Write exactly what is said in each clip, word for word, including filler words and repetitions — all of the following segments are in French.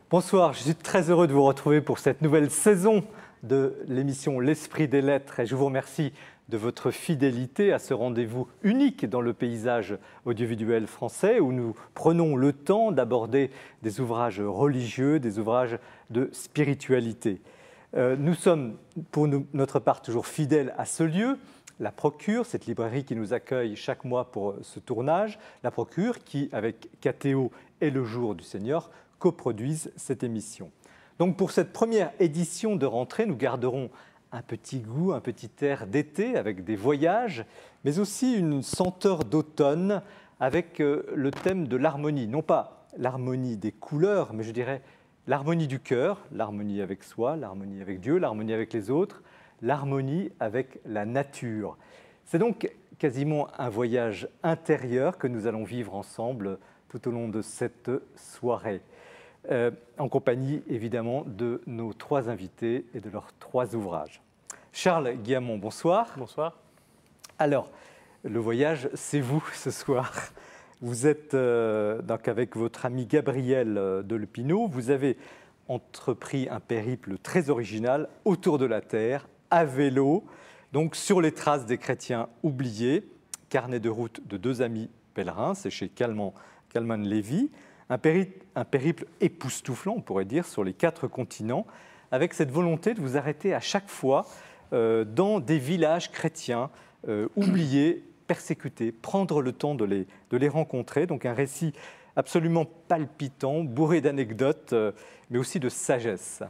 Bonsoir, je suis très heureux de vous retrouver pour cette nouvelle saison de l'émission L'Esprit des Lettres et je vous remercie de votre fidélité à ce rendez-vous unique dans le paysage audiovisuel français où nous prenons le temps d'aborder des ouvrages religieux, des ouvrages de spiritualité. Euh, nous sommes pour nous, notre part toujours fidèles à ce lieu, la Procure, cette librairie qui nous accueille chaque mois pour ce tournage, la Procure qui, avec K T O et Le Jour du Seigneur, coproduisent cette émission. Donc pour cette première édition de rentrée, nous garderons un petit goût, un petit air d'été avec des voyages, mais aussi une senteur d'automne avec le thème de l'harmonie. Non pas l'harmonie des couleurs, mais je dirais l'harmonie du cœur, l'harmonie avec soi, l'harmonie avec Dieu, l'harmonie avec les autres, l'harmonie avec la nature. C'est donc quasiment un voyage intérieur que nous allons vivre ensemble tout au long de cette soirée. Euh, en compagnie évidemment de nos trois invités et de leurs trois ouvrages. Charles Guillamon, bonsoir. Bonsoir. Alors, le voyage, c'est vous ce soir. Vous êtes euh, donc avec votre ami Gabriel euh, Delepinot, vous avez entrepris un périple très original autour de la Terre, à vélo, donc sur les traces des chrétiens oubliés, carnet de route de deux amis pèlerins, c'est chez Calman, Calman Lévy. Un périple, un périple époustouflant, on pourrait dire, sur les quatre continents, avec cette volonté de vous arrêter à chaque fois euh, dans des villages chrétiens euh, oubliés, persécutés, prendre le temps de les, de les rencontrer. Donc un récit absolument palpitant, bourré d'anecdotes, euh, mais aussi de sagesse.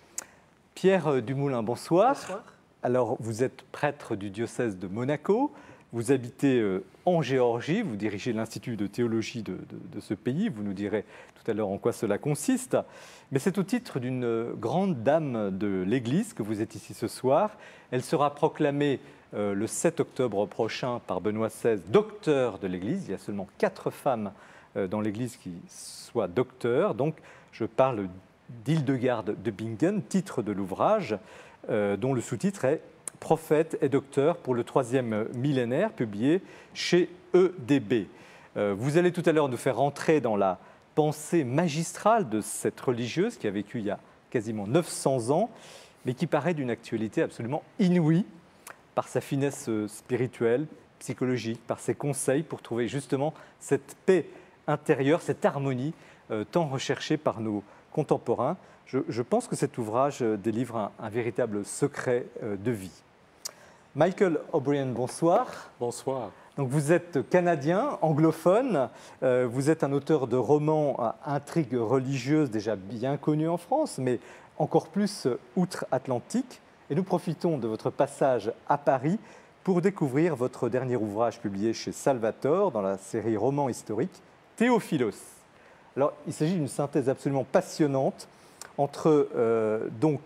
Pierre Dumoulin, bonsoir. Bonsoir. Alors, vous êtes prêtre du diocèse de Monaco. Vous habitez euh, en Géorgie, vous dirigez l'Institut de théologie de, de, de ce pays, vous nous direz tout à l'heure en quoi cela consiste. Mais c'est au titre d'une grande dame de l'Église que vous êtes ici ce soir. Elle sera proclamée euh, le sept octobre prochain par Benoît seize, docteur de l'Église. Il y a seulement quatre femmes euh, dans l'Église qui soient docteurs. Donc je parle d'Hildegarde de Bingen, titre de l'ouvrage, euh, dont le sous-titre est Prophète et docteur pour le troisième millénaire, publié chez E D B. Euh, vous allez tout à l'heure nous faire entrer dans la pensée magistrale de cette religieuse qui a vécu il y a quasiment neuf cents ans, mais qui paraît d'une actualité absolument inouïe par sa finesse spirituelle, psychologique, par ses conseils pour trouver justement cette paix intérieure, cette harmonie euh, tant recherchée par nos contemporains. Je, je pense que cet ouvrage délivre un, un véritable secret euh, de vie. Michael O'Brien, bonsoir. Bonsoir. Donc vous êtes canadien, anglophone, euh, vous êtes un auteur de romans à intrigue religieuse déjà bien connu en France, mais encore plus outre-Atlantique. Et nous profitons de votre passage à Paris pour découvrir votre dernier ouvrage publié chez Salvator dans la série Romans historiques, Théophilos. Alors il s'agit d'une synthèse absolument passionnante entre euh, donc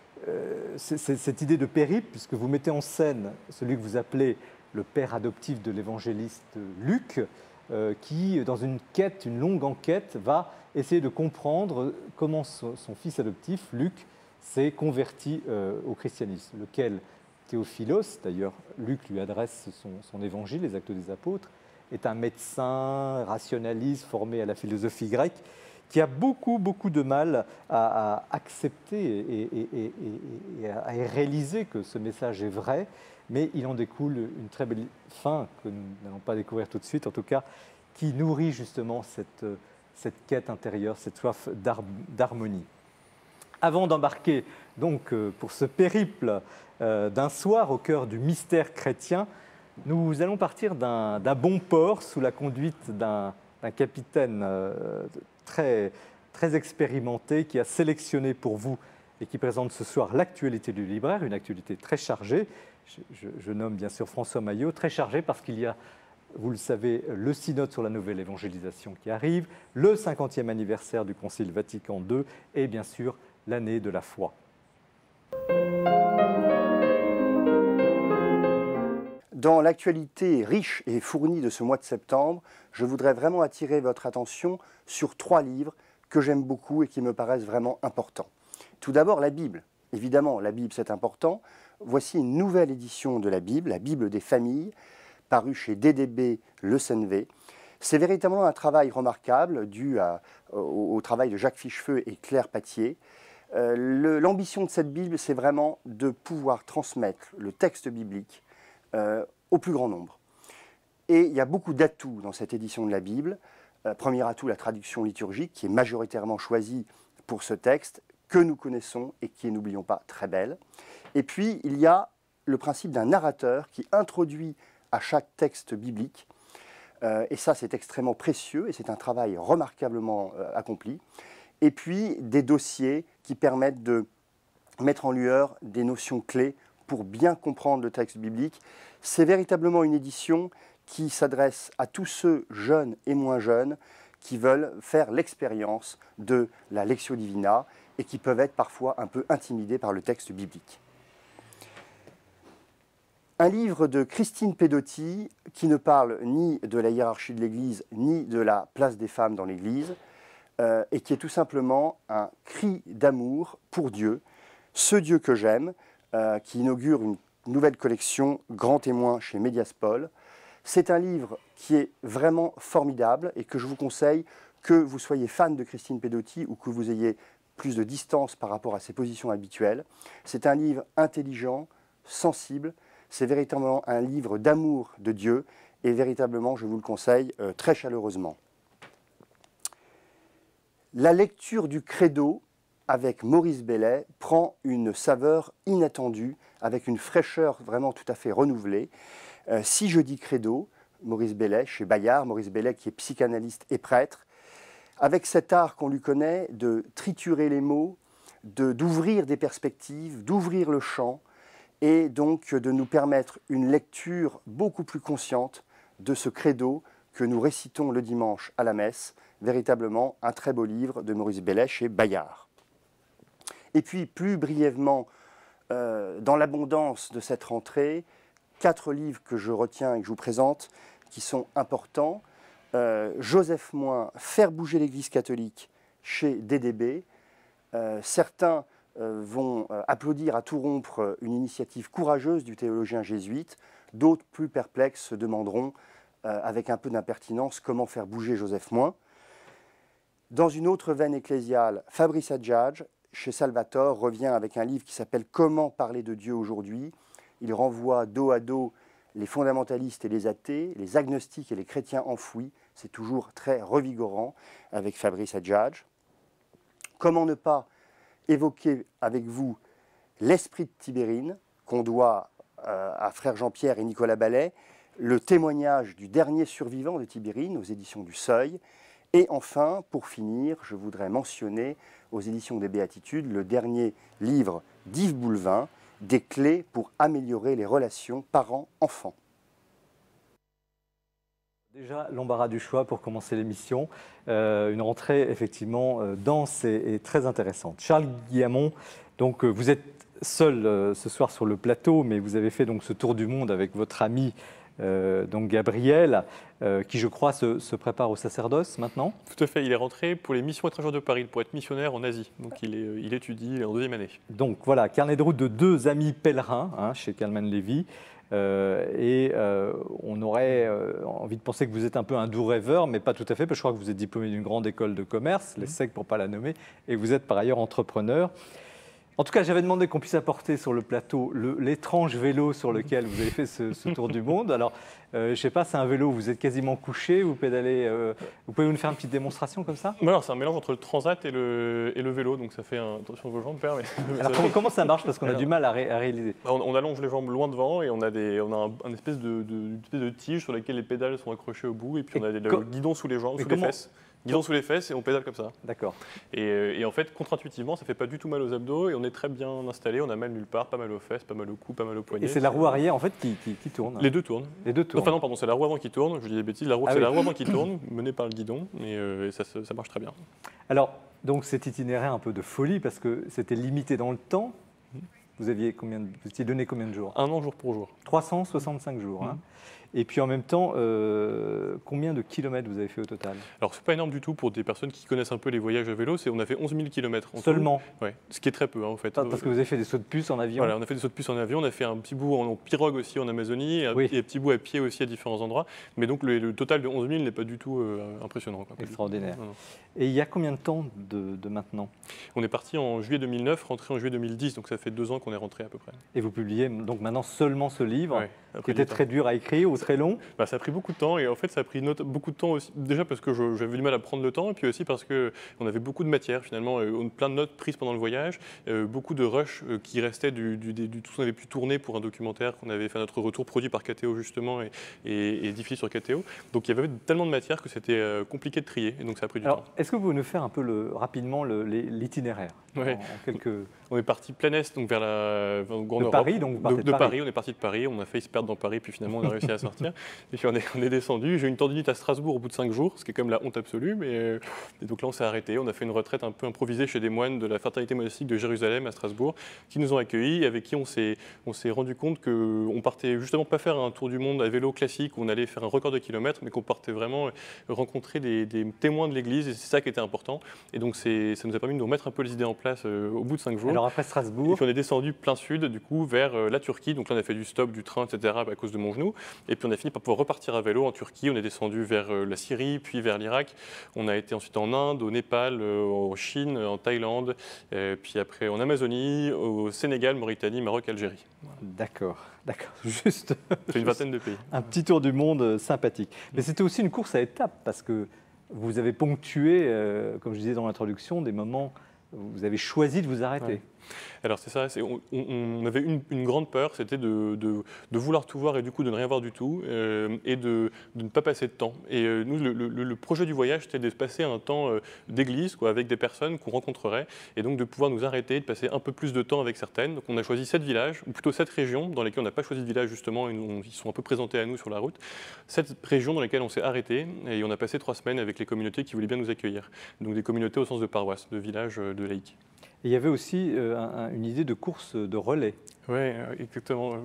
Euh, c'est cette idée de périple, puisque vous mettez en scène celui que vous appelez le père adoptif de l'évangéliste Luc, euh, qui, dans une quête, une longue enquête, va essayer de comprendre comment son, son fils adoptif, Luc, s'est converti euh, au christianisme, lequel Théophilos, d'ailleurs Luc lui adresse son, son évangile, les Actes des Apôtres, est un médecin rationaliste formé à la philosophie grecque, qui a beaucoup, beaucoup de mal à, à accepter et, et, et, et, et à réaliser que ce message est vrai, mais il en découle une très belle fin que nous n'allons pas découvrir tout de suite, en tout cas, qui nourrit justement cette, cette quête intérieure, cette soif d'harmonie. Avant d'embarquer donc pour ce périple euh, d'un soir au cœur du mystère chrétien, nous allons partir d'un d'un bon port sous la conduite d'un d'un capitaine euh, très, très expérimenté qui a sélectionné pour vous et qui présente ce soir l'actualité du libraire, une actualité très chargée. Je, je, je nomme bien sûr François Maillot, très chargée parce qu'il y a, vous le savez, le synode sur la nouvelle évangélisation qui arrive, le cinquantième anniversaire du Concile Vatican deux et bien sûr l'année de la foi. Dans l'actualité riche et fournie de ce mois de septembre, je voudrais vraiment attirer votre attention sur trois livres que j'aime beaucoup et qui me paraissent vraiment importants. Tout d'abord, la Bible. Évidemment, la Bible, c'est important. Voici une nouvelle édition de la Bible, la Bible des familles, parue chez D D B Le Senvé. C'est véritablement un travail remarquable dû à, au, au travail de Jacques Fichefeu et Claire Patier. Euh, L'ambition de cette Bible, c'est vraiment de pouvoir transmettre le texte biblique euh, au plus grand nombre. Et il y a beaucoup d'atouts dans cette édition de la Bible. Euh, premier atout, la traduction liturgique, qui est majoritairement choisie pour ce texte, que nous connaissons et qui est, n'oublions pas, très belle. Et puis, il y a le principe d'un narrateur qui introduit à chaque texte biblique. Euh, et ça, c'est extrêmement précieux et c'est un travail remarquablement euh, accompli. Et puis, des dossiers qui permettent de mettre en lueur des notions clés pour bien comprendre le texte biblique. C'est véritablement une édition qui s'adresse à tous ceux jeunes et moins jeunes qui veulent faire l'expérience de la Lectio Divina et qui peuvent être parfois un peu intimidés par le texte biblique. Un livre de Christine Pedotti qui ne parle ni de la hiérarchie de l'Église ni de la place des femmes dans l'Église euh, et qui est tout simplement un cri d'amour pour Dieu, ce Dieu que j'aime, euh, qui inaugure une nouvelle collection Grand Témoin chez Mediaspol. C'est un livre qui est vraiment formidable et que je vous conseille, que vous soyez fan de Christine Pedotti ou que vous ayez plus de distance par rapport à ses positions habituelles. C'est un livre intelligent, sensible, c'est véritablement un livre d'amour de Dieu et véritablement, je vous le conseille euh, très chaleureusement. La lecture du Credo avec Maurice Bellet prend une saveur inattendue, avec une fraîcheur vraiment tout à fait renouvelée. Euh, si je dis Credo, Maurice Bellet, chez Bayard, Maurice Bellet qui est psychanalyste et prêtre, avec cet art qu'on lui connaît de triturer les mots, d'ouvrir des perspectives, d'ouvrir le champ, et donc de nous permettre une lecture beaucoup plus consciente de ce Credo que nous récitons le dimanche à la messe, véritablement un très beau livre de Maurice Bellet chez Bayard. Et puis plus brièvement, euh, dans l'abondance de cette rentrée, quatre livres que je retiens et que je vous présente, qui sont importants. Euh, Joseph Moins, Faire bouger l'Église catholique chez D D B. Euh, certains euh, vont euh, applaudir à tout rompre une initiative courageuse du théologien jésuite. D'autres, plus perplexes, se demanderont, euh, avec un peu d'impertinence, comment faire bouger Joseph Moins. Dans une autre veine ecclésiale, Fabrice Adjadj, chez Salvator, revient avec un livre qui s'appelle « Comment parler de Dieu aujourd'hui ». Il renvoie dos à dos les fondamentalistes et les athées, les agnostiques et les chrétiens enfouis. C'est toujours très revigorant avec Fabrice Adjadj. Comment ne pas évoquer avec vous l'esprit de Tibérine, qu'on doit euh, à frère Jean-Pierre et Nicolas Ballet, le témoignage du dernier survivant de Tibérine aux éditions du Seuil. Et enfin, pour finir, je voudrais mentionner aux éditions des Béatitudes le dernier livre d'Yves Boulevin, Des clés pour améliorer les relations parents-enfants. Déjà, l'embarras du choix pour commencer l'émission. Euh, une rentrée effectivement euh, dense et, et très intéressante. Charles Guillamon, donc, euh, vous êtes seul euh, ce soir sur le plateau, mais vous avez fait donc, ce tour du monde avec votre ami euh, donc Gabriel, euh, qui je crois se, se prépare au sacerdoce maintenant. Tout à fait, il est rentré pour les missions étrangères de Paris, pour être missionnaire en Asie. Donc il, est, il étudie, il est en deuxième année. Donc voilà, carnet de route de deux amis pèlerins hein, chez Kalman Levy. Euh, et euh, on aurait euh, envie de penser que vous êtes un peu un doux rêveur, mais pas tout à fait, parce que je crois que vous êtes diplômé d'une grande école de commerce, l'E S S E C pour ne pas la nommer, et vous êtes par ailleurs entrepreneur. En tout cas, j'avais demandé qu'on puisse apporter sur le plateau l'étrange vélo sur lequel vous avez fait ce, ce tour du monde. Alors, euh, je ne sais pas, c'est un vélo où vous êtes quasiment couché, vous pédalez. Euh, vous pouvez nous faire une petite démonstration comme ça? Alors, c'est un mélange entre le transat et le, et le vélo, donc ça fait un, attention à vos jambes, père. Mais, Alors, comment, comment ça marche? Parce qu'on a du mal à, ré, à réaliser. On, on allonge les jambes loin devant et on a, des, on a un, un espèce, de, de, une espèce de tige sur laquelle les pédales sont accrochées au bout, et puis on a des, le guidon sous les jambes, sous comment... les fesses. Guidon sous les fesses et on pédale comme ça. D'accord. Et, et en fait, contre-intuitivement, ça ne fait pas du tout mal aux abdos et on est très bien installé. On a mal nulle part, pas mal aux fesses, pas mal au cou, pas mal au poignet. Et c'est la roue arrière en fait qui, qui, qui tourne. Les deux tournent. Les deux tournent. Enfin non, pardon, c'est la roue avant qui tourne. Je dis des bêtises. La roue, ah c'est oui. la roue avant qui tourne, menée par le guidon, et, euh, et ça, ça marche très bien. Alors, donc cet itinéraire un peu de folie parce que c'était limité dans le temps. Vous aviez combien de, vous étiez donné combien de jours? Un an jour pour jour. trois cent soixante-cinq jours. Mmh. Hein. Et puis en même temps, euh, combien de kilomètres vous avez fait au total? Alors, c'est pas énorme du tout pour des personnes qui connaissent un peu les voyages à vélo. On a fait onze mille kilomètres. Seulement? Oui, ce qui est très peu, hein, en fait. Parce que vous avez fait des sauts de puce en avion? Voilà, on a fait des sauts de puce en avion, on a fait un petit bout en, en pirogue aussi en Amazonie, et, oui. et un petit bout à pied aussi à différents endroits. Mais donc, le, le total de onze mille n'est pas du tout euh, impressionnant. Quoi, extraordinaire. Non, non. Et il y a combien de temps de, de maintenant? On est parti en juillet deux mille neuf, rentré en juillet deux mille dix, donc ça fait deux ans qu'on est rentré à peu près. Et vous publiez donc maintenant seulement ce livre, ouais, qui était très dur à écrire ou très long? Bah, ça a pris beaucoup de temps, et en fait ça a pris not- beaucoup de temps aussi, déjà parce que j'avais du mal à prendre le temps, et puis aussi parce qu'on avait beaucoup de matière finalement, euh, plein de notes prises pendant le voyage, euh, beaucoup de rush euh, qui restaient du, du, du, du tout ce qu'on avait pu tourner pour un documentaire qu'on avait fait, notre retour produit par K T O justement, et, et, et diffusé sur K T O. Donc il y avait tellement de matière que c'était euh, compliqué de trier, et donc ça a pris du Alors, temps. Est-ce que vous pouvez nous faire un peu le, rapidement l'itinéraire? Ouais. En, en quelques... On est parti plein est, donc vers la Grande de Europe. Paris, donc vous de, de, de Paris. Paris. On est parti de Paris, on a failli se perdre dans Paris, puis finalement on a réussi à sortir. Et puis on est, on est descendu. J'ai eu une tendinite à Strasbourg au bout de cinq jours, ce qui est quand même la honte absolue. Mais et donc là on s'est arrêté. On a fait une retraite un peu improvisée chez des moines de la fraternité monastique de Jérusalem à Strasbourg, qui nous ont accueillis, et avec qui on s'est on s'est rendu compte qu'on partait justement pas faire un tour du monde à vélo classique, où on allait faire un record de kilomètres, mais qu'on partait vraiment rencontrer des, des témoins de l'Église, et c'est ça qui était important. Et donc ça nous a permis de nous remettre un peu les idées en place euh, au bout de cinq jours. Alors après Strasbourg. Et puis on est descendu plein sud, du coup, vers euh, la Turquie. Donc là, on a fait du stop, du train, et cetera, à cause de mon genou. Et puis on a fini par pouvoir repartir à vélo en Turquie. On est descendu vers euh, la Syrie, puis vers l'Irak. On a été ensuite en Inde, au Népal, euh, en Chine, en Thaïlande, euh, puis après en Amazonie, au Sénégal, Mauritanie, Maroc, Algérie. D'accord, d'accord. Juste. C'est une vingtaine de pays. Un petit tour du monde sympathique. Mais c'était aussi une course à étapes, parce que vous avez ponctué, euh, comme je disais dans l'introduction, des moments où vous avez choisi de vous arrêter. Ouais. Alors c'est ça, on, on avait une, une grande peur, c'était de, de, de vouloir tout voir et du coup de ne rien voir du tout, euh, et de, de ne pas passer de temps. Et euh, nous, le, le, le projet du voyage, c'était de passer un temps euh, d'église quoi, avec des personnes qu'on rencontrerait, et donc de pouvoir nous arrêter, de passer un peu plus de temps avec certaines. Donc on a choisi sept villages, ou plutôt sept régions, dans lesquelles on n'a pas choisi de village justement, et on, ils sont un peu présentés à nous sur la route. Sept régions dans lesquelles on s'est arrêté, et on a passé trois semaines avec les communautés qui voulaient bien nous accueillir. Donc des communautés au sens de paroisse, de villages, de laïcs. Et il y avait aussi euh, un, une idée de course de relais. Oui, exactement.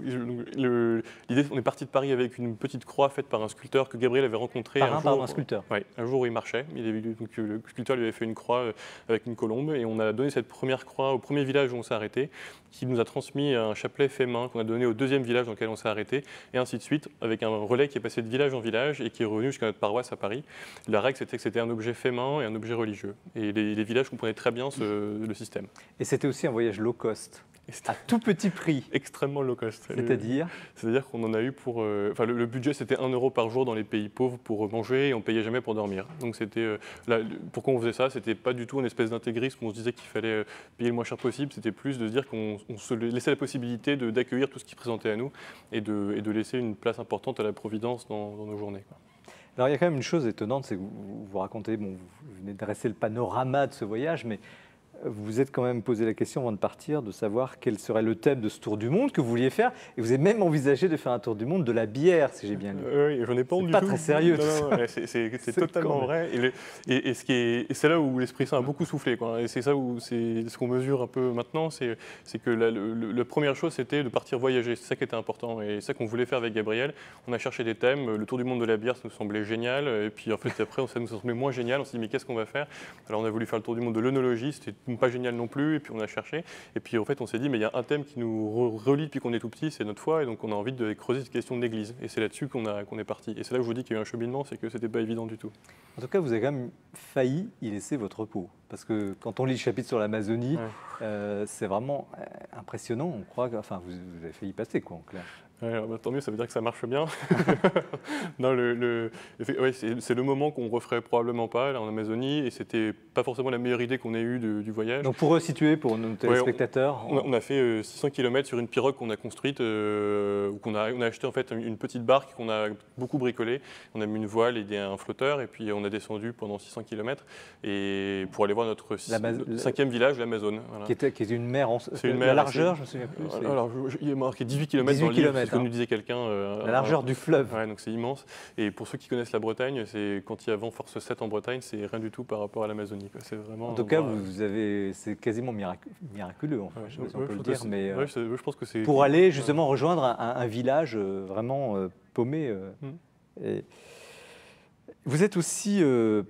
L'idée, on est parti de Paris avec une petite croix faite par un sculpteur que Gabriel avait rencontré par un, un, jour. Par un sculpteur. Oui, un jour où il marchait. Il avait, donc, le sculpteur lui avait fait une croix avec une colombe, et on a donné cette première croix au premier village où on s'est arrêté, qui nous a transmis un chapelet fait main qu'on a donné au deuxième village dans lequel on s'est arrêté, et ainsi de suite, avec un relais qui est passé de village en village et qui est revenu jusqu'à notre paroisse à Paris. La règle, c'était que c'était un objet fait main et un objet religieux. Et les, les villages comprenaient très bien ce, le système. Et c'était aussi un voyage low cost. À tout petit prix. Extrêmement low cost. C'est-à-dire C'est-à-dire qu'on en a eu pour... Euh, enfin, le, le budget, c'était un euro par jour dans les pays pauvres pour manger, et on ne payait jamais pour dormir. Donc, c'était... Euh, là, pourquoi on faisait ça? C'était pas du tout une espèce d'intégrisme où on se disait qu'il fallait payer le moins cher possible. C'était plus de se dire qu'on se laissait la possibilité d'accueillir tout ce qui se présentait à nous, et de, et de laisser une place importante à la providence dans, dans nos journées, quoi. Alors, il y a quand même une chose étonnante, c'est que vous, vous racontez, bon, vous venez de dresser le panorama de ce voyage, mais vous vous êtes quand même posé la question avant de partir de savoir quel serait le thème de ce tour du monde que vous vouliez faire. Et vous avez même envisagé de faire un tour du monde de la bière, si j'ai bien lu. Euh, oui, j'en ai pas honte du pas tout. très sérieux. C'est totalement vrai. Et, le, et, et ce qui est, c'est là où l'Esprit Saint a beaucoup soufflé, quoi. Et c'est ça où c'est ce qu'on mesure un peu maintenant, c'est que la, le, le, la première chose, c'était de partir voyager. C'est ça qui était important. Et c'est ça qu'on voulait faire avec Gabriel. On a cherché des thèmes. Le tour du monde de la bière, ça nous semblait génial. Et puis en fait, après, ça nous semblait moins génial. On s'est dit, mais qu'est-ce qu'on va faire? Alors on a voulu faire le tour du monde de l'œnologie. C'était pas génial non plus, et puis on a cherché, et puis en fait on s'est dit mais il y a un thème qui nous relie depuis qu'on est tout petit, c'est notre foi, et donc on a envie de creuser cette question de l'Église, et c'est là-dessus qu'on qu'on est parti. Et c'est là où je vous dis qu'il y a eu un cheminement, c'est que c'était pas évident du tout. En tout cas, vous avez quand même failli y laisser votre peau, parce que quand on lit le chapitre sur l'Amazonie, ouais. euh, c'est vraiment impressionnant. On croit que, enfin, vous, vous avez failli y passer, quoi, en clair. Ouais, bah, tant mieux, ça veut dire que ça marche bien. Non, le, le, ouais, c'est le moment qu'on referait probablement pas là, en Amazonie, et c'était pas forcément la meilleure idée qu'on ait eue du, du voyage. Donc pour resituer pour nos téléspectateurs, ouais, on, on, a, on a fait euh, six cents kilomètres sur une pirogue qu'on a construite, euh, qu'on a, on a acheté en fait une petite barque qu'on a beaucoup bricolée. On a mis une voile et un flotteur, et puis on a descendu pendant six cents kilomètres et pour aller voir notre cinquième village, l'Amazone. Voilà. Qui, était, qui est une mer en une mer, la largeur, je me souviens plus. Alors, il est marqué dix-huit kilomètres dans le livre, c'est ce que nous disait quelqu'un. Euh, la largeur euh, du fleuve. Ouais, donc c'est immense. Et pour ceux qui connaissent la Bretagne, c'est quand il y a vent force sept en Bretagne, c'est rien du tout par rapport à l'Amazonie. C'est vraiment. En tout cas, vous avez, c'est quasiment miracu miraculeux, en fait, ouais, je sais pas si on peut le dire, mais ouais, je, je pense que c'est pour aller justement rejoindre un, un village vraiment euh, paumé. Euh, Mm. et vous êtes aussi euh,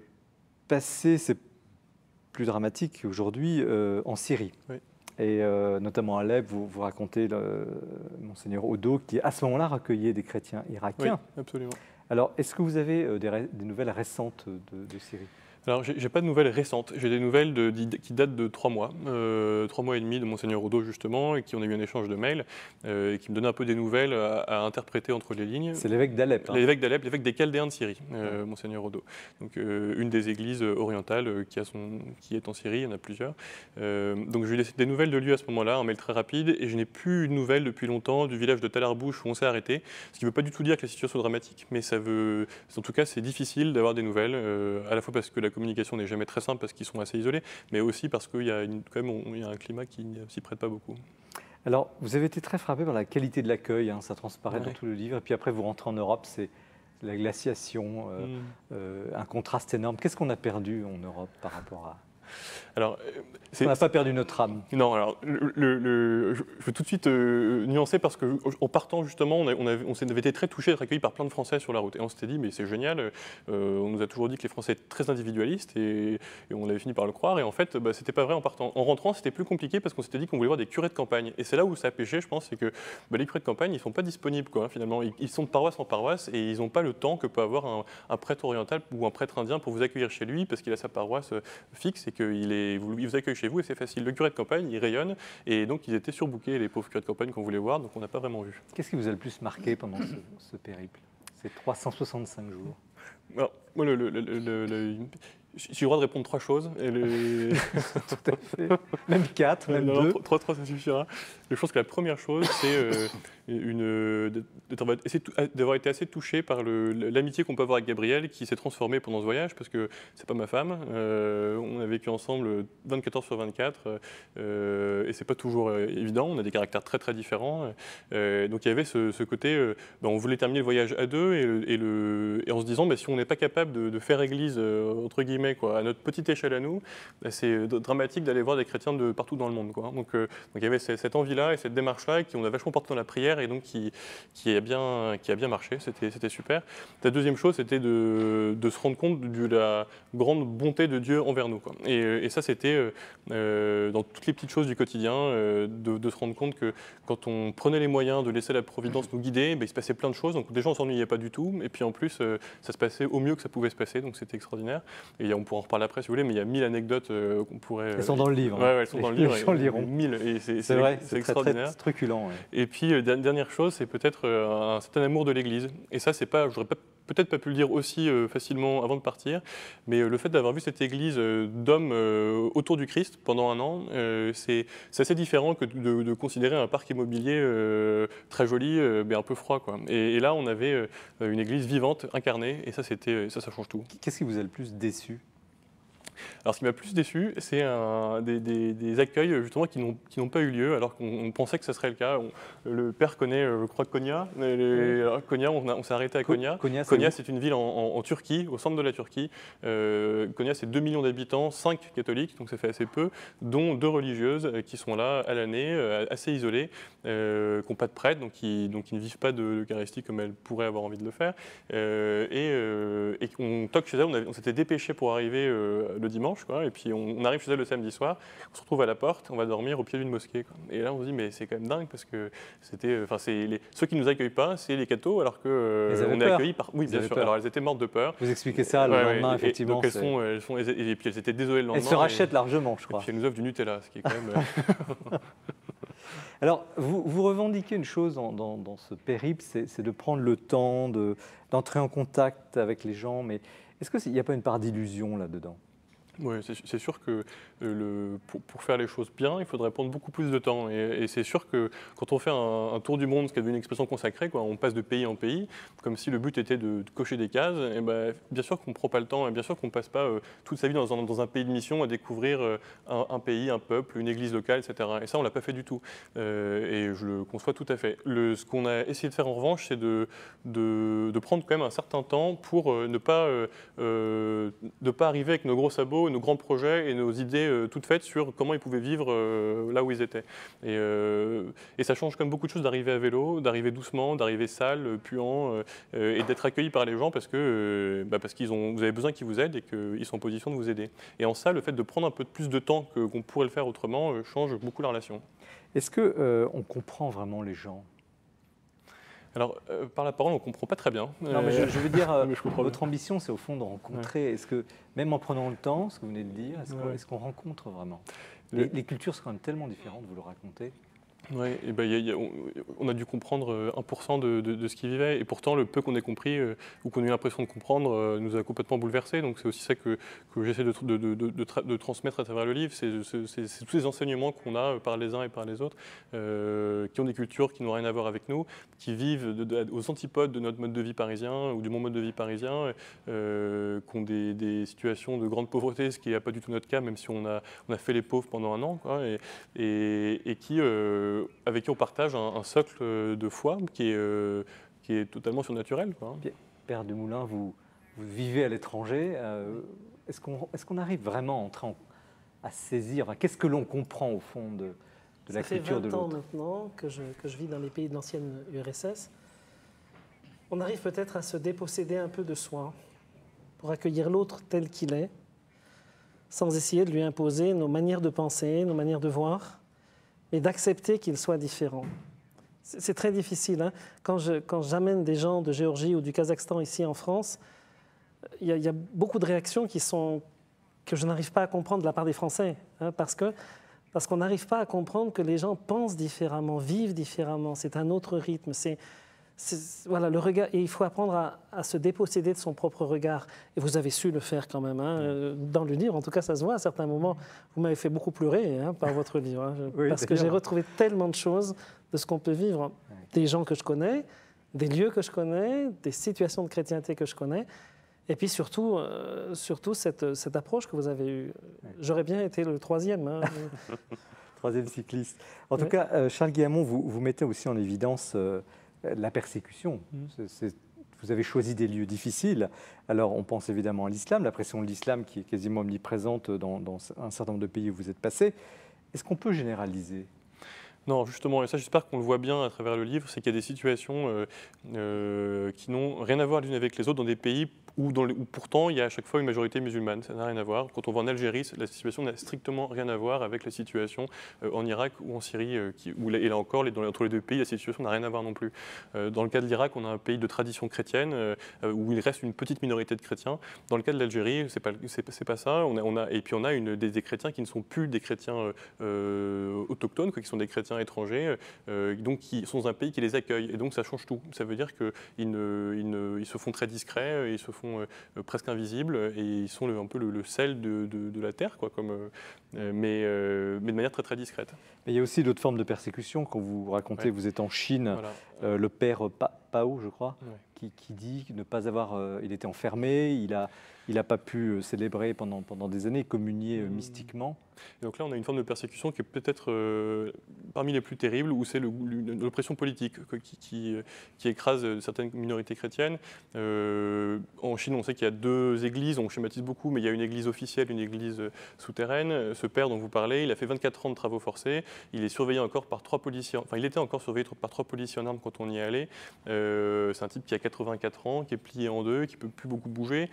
passé, c'est plus dramatique aujourd'hui, euh, en Syrie. Oui. Et euh, notamment à Alep, vous, vous racontez le, Monseigneur Odo, qui à ce moment-là recueillait des chrétiens irakiens. Oui, absolument. Alors, est-ce que vous avez euh, des, des nouvelles récentes de, de Syrie? Alors, j'ai j'ai pas de nouvelles récentes. J'ai des nouvelles de, de- qui datent de trois mois, euh, trois mois et demi de Monseigneur Odo justement, et qui on a eu un échange de mails, euh, et qui me donnait un peu des nouvelles à, à interpréter entre les lignes. C'est l'évêque d'Alep. Hein. L'évêque d'Alep, l'évêque des Chaldéens de Syrie, euh, ouais. Monseigneur Odo. Donc, euh, une des églises orientales euh, qui, a son, qui est en Syrie, il y en a plusieurs. Euh, donc, j'ai eu des, des nouvelles de lui à ce moment-là, un mail très rapide, et je n'ai plus eu de nouvelles depuis longtemps du village de Talarbouche où on s'est arrêté. Ce qui ne veut pas du tout dire que la situation est dramatique, mais ça veut, en tout cas, c'est difficile d'avoir des nouvelles, euh, à la fois parce que la communication n'est jamais très simple parce qu'ils sont assez isolés, mais aussi parce qu'il y a une, quand même on, il y a un climat qui ne s'y prête pas beaucoup. Alors, vous avez été très frappé par la qualité de l'accueil, hein, ça transparaît ouais. dans tout le livre, et puis après vous rentrez en Europe, c'est la glaciation, euh, mm. euh, un contraste énorme. Qu'est-ce qu'on a perdu en Europe par rapport à... Alors, on n'a pas perdu notre âme. Non, alors, le, le, le, je veux tout de suite euh, nuancer parce qu'en partant justement, on, a, on, avait, on avait été très touchés d'être accueillis par plein de Français sur la route. Et on s'était dit, mais c'est génial, euh, on nous a toujours dit que les Français étaient très individualistes et, et on avait fini par le croire. Et en fait, bah, c'était pas vrai en partant. En rentrant, c'était plus compliqué parce qu'on s'était dit qu'on voulait voir des curés de campagne. Et c'est là où ça a péché, je pense, c'est que bah, les curés de campagne, ils ne sont pas disponibles, quoi, finalement. Ils, ils sont de paroisse en paroisse et ils n'ont pas le temps que peut avoir un, un prêtre oriental ou un prêtre indien pour vous accueillir chez lui parce qu'il a sa paroisse fixe et qu'il est, vous, il vous accueille chez vous et c'est facile. Le curé de campagne, il rayonne et donc ils étaient surbookés, les pauvres curés de campagne qu'on voulait voir, donc on n'a pas vraiment vu. Qu'est-ce qui vous a le plus marqué pendant ce, ce périple, ces trois cent soixante-cinq jours? Alors, moi, le, le, le, le, le, j'ai le droit de répondre trois choses. Et les... Tout à fait. Même quatre, même non, deux. Trois, trois, ça suffira. Je pense que la première chose, c'est euh, une, d'avoir été assez touché par l'amitié qu'on peut avoir avec Gabrielle, qui s'est transformée pendant ce voyage, parce que c'est pas ma femme. Euh, on a vécu ensemble vingt-quatre heures sur vingt-quatre, euh, et c'est pas toujours euh, évident. On a des caractères très très différents. Euh, donc il y avait ce, ce côté, euh, ben, on voulait terminer le voyage à deux, et, le, et, le, et en se disant, ben, si on n'est pas capable de, de faire église euh, entre guillemets, quoi, à notre petite échelle à nous, ben, c'est dramatique d'aller voir des chrétiens de partout dans le monde, quoi. Donc, euh, donc il y avait cette envie-là et cette démarche-là qui on a vachement porté dans la prière et donc qui, qui, a, bien, qui a bien marché, c'était super. La deuxième chose, c'était de, de se rendre compte de la grande bonté de Dieu envers nous, quoi. Et, et ça, c'était euh, dans toutes les petites choses du quotidien, euh, de, de se rendre compte que quand on prenait les moyens de laisser la Providence nous guider, ben, il se passait plein de choses. Donc déjà, on ne s'ennuyait pas du tout. Et puis en plus, euh, ça se passait au mieux que ça pouvait se passer. Donc c'était extraordinaire. Et on pourra en reparler après si vous voulez, mais il y a mille anecdotes euh, qu'on pourrait... Elles sont dans le livre. Ouais, ouais, elles sont dans le livre. Les gens liront. Mille. Et c'est vrai, c'est extraordinaire. C'est truculent. Ouais. Et puis, euh, dernière chose, c'est peut-être euh, un certain amour de l'Église. Et ça, c'est pas... J'aurais pas peut-être pas pu le dire aussi euh, facilement avant de partir, mais euh, le fait d'avoir vu cette église euh, d'hommes euh, autour du Christ pendant un an, euh, c'est assez différent que de, de considérer un parc immobilier euh, très joli, euh, mais un peu froid, quoi. Et, et là, on avait euh, une église vivante, incarnée, et ça, c'était, ça, ça change tout. Qu'est-ce qui vous a le plus déçu ? Alors, ce qui m'a plus déçu, c'est des, des, des accueils justement qui n'ont pas eu lieu, alors qu'on pensait que ce serait le cas. On, le père connaît, je crois, Konya. Les, alors, Konya, on, on s'est arrêté à Konya. Konya, Konya, c'est une ville en, en, en Turquie, au centre de la Turquie. Euh, Konya, c'est deux millions d'habitants, cinq catholiques, donc ça fait assez peu, dont deux religieuses qui sont là à l'année, assez isolées, euh, qui n'ont pas de prêtre, donc qui, donc qui ne vivent pas de l'Eucharistie comme elles pourraient avoir envie de le faire. Euh, et, euh, et on toque chez elles, on, on s'était dépêché pour arriver euh, le dimanche, quoi, et puis on, on arrive chez elle le samedi soir, on se retrouve à la porte, on va dormir au pied d'une mosquée, quoi. Et là on se dit mais c'est quand même dingue parce que c'était, enfin c'est les, ceux qui nous accueillent pas, c'est les cathos, alors que euh, on est accueillis par, oui bien sûr, peur. Alors elles étaient mortes de peur. Vous expliquez ça le ouais, lendemain ouais, effectivement. Et, donc elles sont, elles sont, et, et puis elles étaient désolées le lendemain. Elles se rachètent et, largement, je crois. Et puis elles nous offrent du Nutella, ce qui est quand même. Alors, vous, vous revendiquez une chose dans, dans, dans ce périple, c'est de prendre le temps, d'entrer de, en contact avec les gens, mais est-ce qu'il n'y a pas une part d'illusion là-dedans ? Oui, c'est sûr que le, pour, pour faire les choses bien, il faudrait prendre beaucoup plus de temps. Et, et c'est sûr que quand on fait un, un tour du monde, ce qui est devenu une expression consacrée, quoi, on passe de pays en pays, comme si le but était de, de cocher des cases, et ben, bien sûr qu'on ne prend pas le temps, et bien sûr qu'on ne passe pas euh, toute sa vie dans un, dans un pays de mission à découvrir euh, un, un pays, un peuple, une église locale, et cetera. Et ça, on ne l'a pas fait du tout. Euh, et je le conçois tout à fait. Le, ce qu'on a essayé de faire en revanche, c'est de, de, de prendre quand même un certain temps pour euh, ne pas, euh, euh, de pas arriver avec nos gros sabots nos, nos grands projets et nos idées euh, toutes faites sur comment ils pouvaient vivre euh, là où ils étaient. Et, euh, et ça change comme beaucoup de choses d'arriver à vélo, d'arriver doucement, d'arriver sale, puant, euh, et d'être accueilli par les gens parce que euh, bah parce qu'ils ont, vous avez besoin qu'ils vous aident et qu'ils sont en position de vous aider. Et en ça, le fait de prendre un peu plus de temps que, qu'on pourrait le faire autrement euh, change beaucoup la relation. Est-ce qu'on euh, comprend vraiment les gens ? Alors, euh, par la parole, on ne comprend pas très bien. Non, mais je, je veux dire, euh, je votre ambition, c'est au fond de rencontrer. Ouais. Est-ce que, même en prenant le temps, ce que vous venez de dire, est-ce, ouais. qu'on, est-ce qu'on rencontre vraiment ? les, les cultures sont quand même tellement différentes, vous le racontez. Oui, et ben, y a, y a, on, on a dû comprendre un pour cent de, de, de ce qu'ils vivaient, et pourtant le peu qu'on ait compris euh, ou qu'on a eu l'impression de comprendre euh, nous a complètement bouleversés. Donc c'est aussi ça que, que j'essaie de, de, de, de, tra- de transmettre à travers le livre, c'est, c'est, c'est, c'est tous ces enseignements qu'on a par les uns et par les autres, euh, qui ont des cultures qui n'ont rien à voir avec nous, qui vivent de, de, aux antipodes de notre mode de vie parisien ou de mon mode de vie parisien, euh, qui ont des, des situations de grande pauvreté, ce qui n'est pas du tout notre cas, même si on a, on a fait les pauvres pendant un an, quoi, et, et, et qui... Euh, avec qui on partage un, un socle de foi qui est, euh, qui est totalement surnaturel. Quoi. Père Dumoulin, vous, vous vivez à l'étranger. Euh, est-ce, qu'on, est-ce qu'on arrive vraiment à, entrer en, à saisir, enfin, qu'est-ce que l'on comprend au fond de, de la culture de l'autre ? Ça fait vingt ans maintenant que je, que je vis dans les pays de l'ancienne U R S S. On arrive peut-être à se déposséder un peu de soi pour accueillir l'autre tel qu'il est, sans essayer de lui imposer nos manières de penser, nos manières de voir, mais d'accepter qu'il soit différent. C'est, c'est très difficile. Hein. Quand, je, quand j'amène des gens de Géorgie ou du Kazakhstan ici en France, il y, y a beaucoup de réactions qui sont, que je n'arrive pas à comprendre de la part des Français, hein, parce, que, parce qu'on n'arrive pas à comprendre que les gens pensent différemment, vivent différemment. C'est un autre rythme. C'est, c'est, voilà, le regard, et il faut apprendre à, à se déposséder de son propre regard. Et vous avez su le faire quand même. Hein, dans le livre, en tout cas, ça se voit à certains moments. Vous m'avez fait beaucoup pleurer hein, par votre livre. Hein, oui, parce que j'ai retrouvé tellement de choses de ce qu'on peut vivre. Oui. Des gens que je connais, des lieux que je connais, des situations de chrétienté que je connais. Et puis surtout, euh, surtout cette, cette approche que vous avez eue. Oui. J'aurais bien été le troisième. Hein. Troisième cycliste. En oui. tout cas, euh, Charles Guillamon, vous, vous mettez aussi en évidence... Euh, la persécution. Mmh. C'est, c'est, vous avez choisi des lieux difficiles. Alors, on pense évidemment à l'islam, la pression de l'islam qui est quasiment omniprésente dans, dans un certain nombre de pays où vous êtes passé. Est-ce qu'on peut généraliser ? Non, justement, et ça j'espère qu'on le voit bien à travers le livre, c'est qu'il y a des situations euh, euh, qui n'ont rien à voir l'une avec les autres dans des pays où, dans les, où pourtant il y a à chaque fois une majorité musulmane, ça n'a rien à voir. Quand on va en Algérie, la situation n'a strictement rien à voir avec la situation euh, en Irak ou en Syrie, euh, qui, où, et là encore, les, dans, entre les deux pays, la situation n'a rien à voir non plus. Euh, dans le cas de l'Irak, on a un pays de tradition chrétienne, euh, où il reste une petite minorité de chrétiens. Dans le cas de l'Algérie, c'est pas, c'est, c'est pas ça. On a, on a, et puis on a une, des, des chrétiens qui ne sont plus des chrétiens euh, autochtones, quoi, qui sont des chrétiens étrangers, euh, donc qui sont dans un pays qui les accueille. Et donc ça change tout. Ça veut dire qu'ils ne, ils ne, ils se font très discrets, ils se font Euh, presque invisibles, et ils sont le, un peu le, le sel de, de, de la terre, quoi, comme, euh, mais, euh, mais de manière très très discrète. Mais il y a aussi d'autres formes de persécution. Quand vous racontez, ouais. vous êtes en Chine, voilà. euh, le père pa- Pao, je crois, ouais. qui, qui dit ne pas avoir, euh, il était enfermé, il a, il n'a pas pu célébrer pendant, pendant des années, communier euh, mystiquement. Et donc là, on a une forme de persécution qui est peut-être euh, parmi les plus terribles, où c'est le, l'oppression politique qui, qui, qui écrase certaines minorités chrétiennes. Euh, en Chine, on sait qu'il y a deux églises, on schématise beaucoup, mais il y a une église officielle, une église souterraine. Ce père dont vous parlez, il a fait vingt-quatre ans de travaux forcés, il est surveillé encore par trois policiers, enfin il était encore surveillé par trois policiers en armes quand on y est allé. Euh, c'est un type qui a quatre-vingt-quatre ans, qui est plié en deux, qui ne peut plus beaucoup bouger,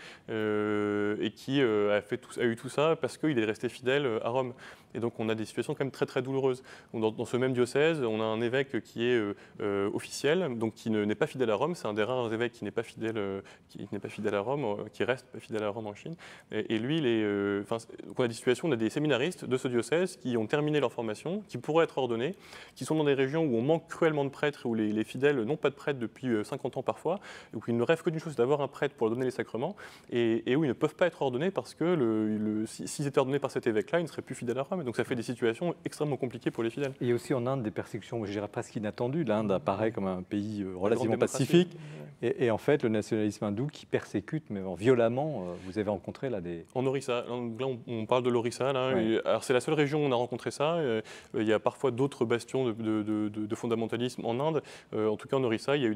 euh, et qui euh, a, fait tout, a eu tout ça parce qu'il est resté fidèle à Rome. Et donc on a des situations quand même très très douloureuses. Dans, dans ce même diocèse, on a un évêque qui est euh, euh, officiel, donc qui ne, n'est pas fidèle à Rome. C'est un des rares évêques qui n'est pas fidèle, euh, qui n'est pas fidèle à Rome, euh, qui reste pas fidèle à Rome en Chine. Et, et lui, il est, euh, on a des situations, on a des séminaristes de ce diocèse qui ont terminé leur formation, qui pourraient être ordonnés, qui sont dans des régions où on manque cruellement de prêtres, où les, les fidèles n'ont pas de prêtres depuis cinquante ans parfois, où ils ne rêvent que d'une chose, d'avoir un prêtre pour leur donner les sacrements, et, et où ils ne peuvent pas être ordonnés parce que le, le, s'ils étaient ordonnés par cet évêque-là, ils ne seraient plus fidèles à Rome. Donc ça fait des situations extrêmement compliquées pour les fidèles. Il y a aussi en Inde des persécutions, je dirais presque inattendues. L'Inde apparaît comme un pays relativement pacifique. Ouais. Et, et en fait, le nationalisme hindou qui persécute, mais violemment, vous avez rencontré là des... En Orissa, là on, on parle de l'Orissa. Là, ouais. Alors c'est la seule région où on a rencontré ça. Il y a parfois d'autres bastions de, de, de, de fondamentalisme en Inde. En tout cas, en Orissa, il y a eu des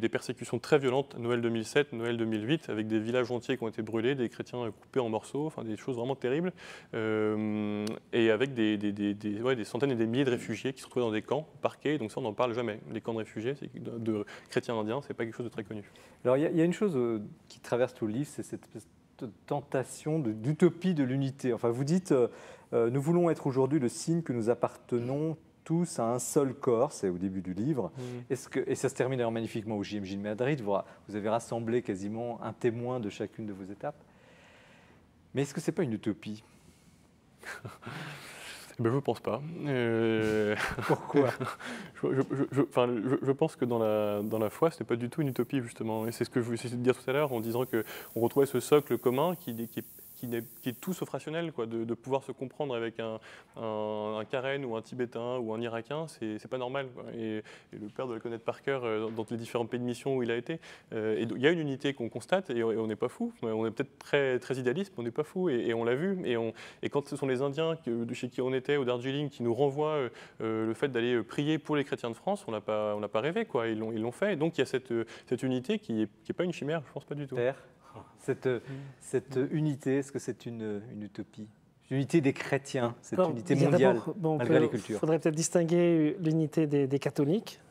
des persécutions très violentes, Noël deux mille sept, Noël deux mille huit, avec des villages entiers qui ont été brûlés, des chrétiens coupés en morceaux, enfin des choses vraiment terribles, euh, et avec des, des, des, des, ouais, des centaines et des milliers de réfugiés qui se retrouvaient dans des camps, parqués, donc ça on n'en parle jamais. Les camps de réfugiés, de, de chrétiens indiens, c'est pas quelque chose de très connu. Alors il y, y a une chose euh, qui traverse tout le livre, c'est cette tentation d'utopie de, de l'unité. Enfin, vous dites, euh, euh, nous voulons être aujourd'hui le signe que nous appartenons tous à un seul corps, c'est au début du livre. Mmh. Est-ce que, et ça se termine d'ailleurs magnifiquement au J M J de Madrid, vous, vous avez rassemblé quasiment un témoin de chacune de vos étapes. Mais est-ce que ce n'est pas une utopie? Ben, je ne pense pas. Euh... Pourquoi? je, je, je, enfin, je, je pense que dans la, dans la foi, ce n'est pas du tout une utopie, justement. Et c'est ce que je voulais essayer de dire tout à l'heure en disant qu'on retrouvait ce socle commun qui, qui, qui, est, qui est tout sauf rationnel, quoi, de, de pouvoir se comprendre avec un, un, un Karen ou un Tibétain ou un Irakien, c'est pas normal, quoi. Et, et le père doit le connaître par cœur euh, dans les différents pays de mission où il a été. Euh, et il y a une unité qu'on constate et, et on n'est pas fou. On est peut-être très, très idéaliste, mais on n'est pas fou. Et, et on l'a vu. Et, on, et quand ce sont les Indiens que, de chez qui on était, au Darjeeling, qui nous renvoient euh, le fait d'aller prier pour les chrétiens de France, on n'a pas, on n'a pas rêvé, quoi. Ils l'ont, ils l'ont fait. Et donc il y a cette, cette unité qui n'est qui est pas une chimère, je ne pense pas du tout. Père, cette, cette unité, est-ce que c'est une, une utopie? L'unité des chrétiens, cette Alors, unité mondiale, bon, malgré peut, les cultures. Il faudrait peut-être distinguer l'unité des, des catholiques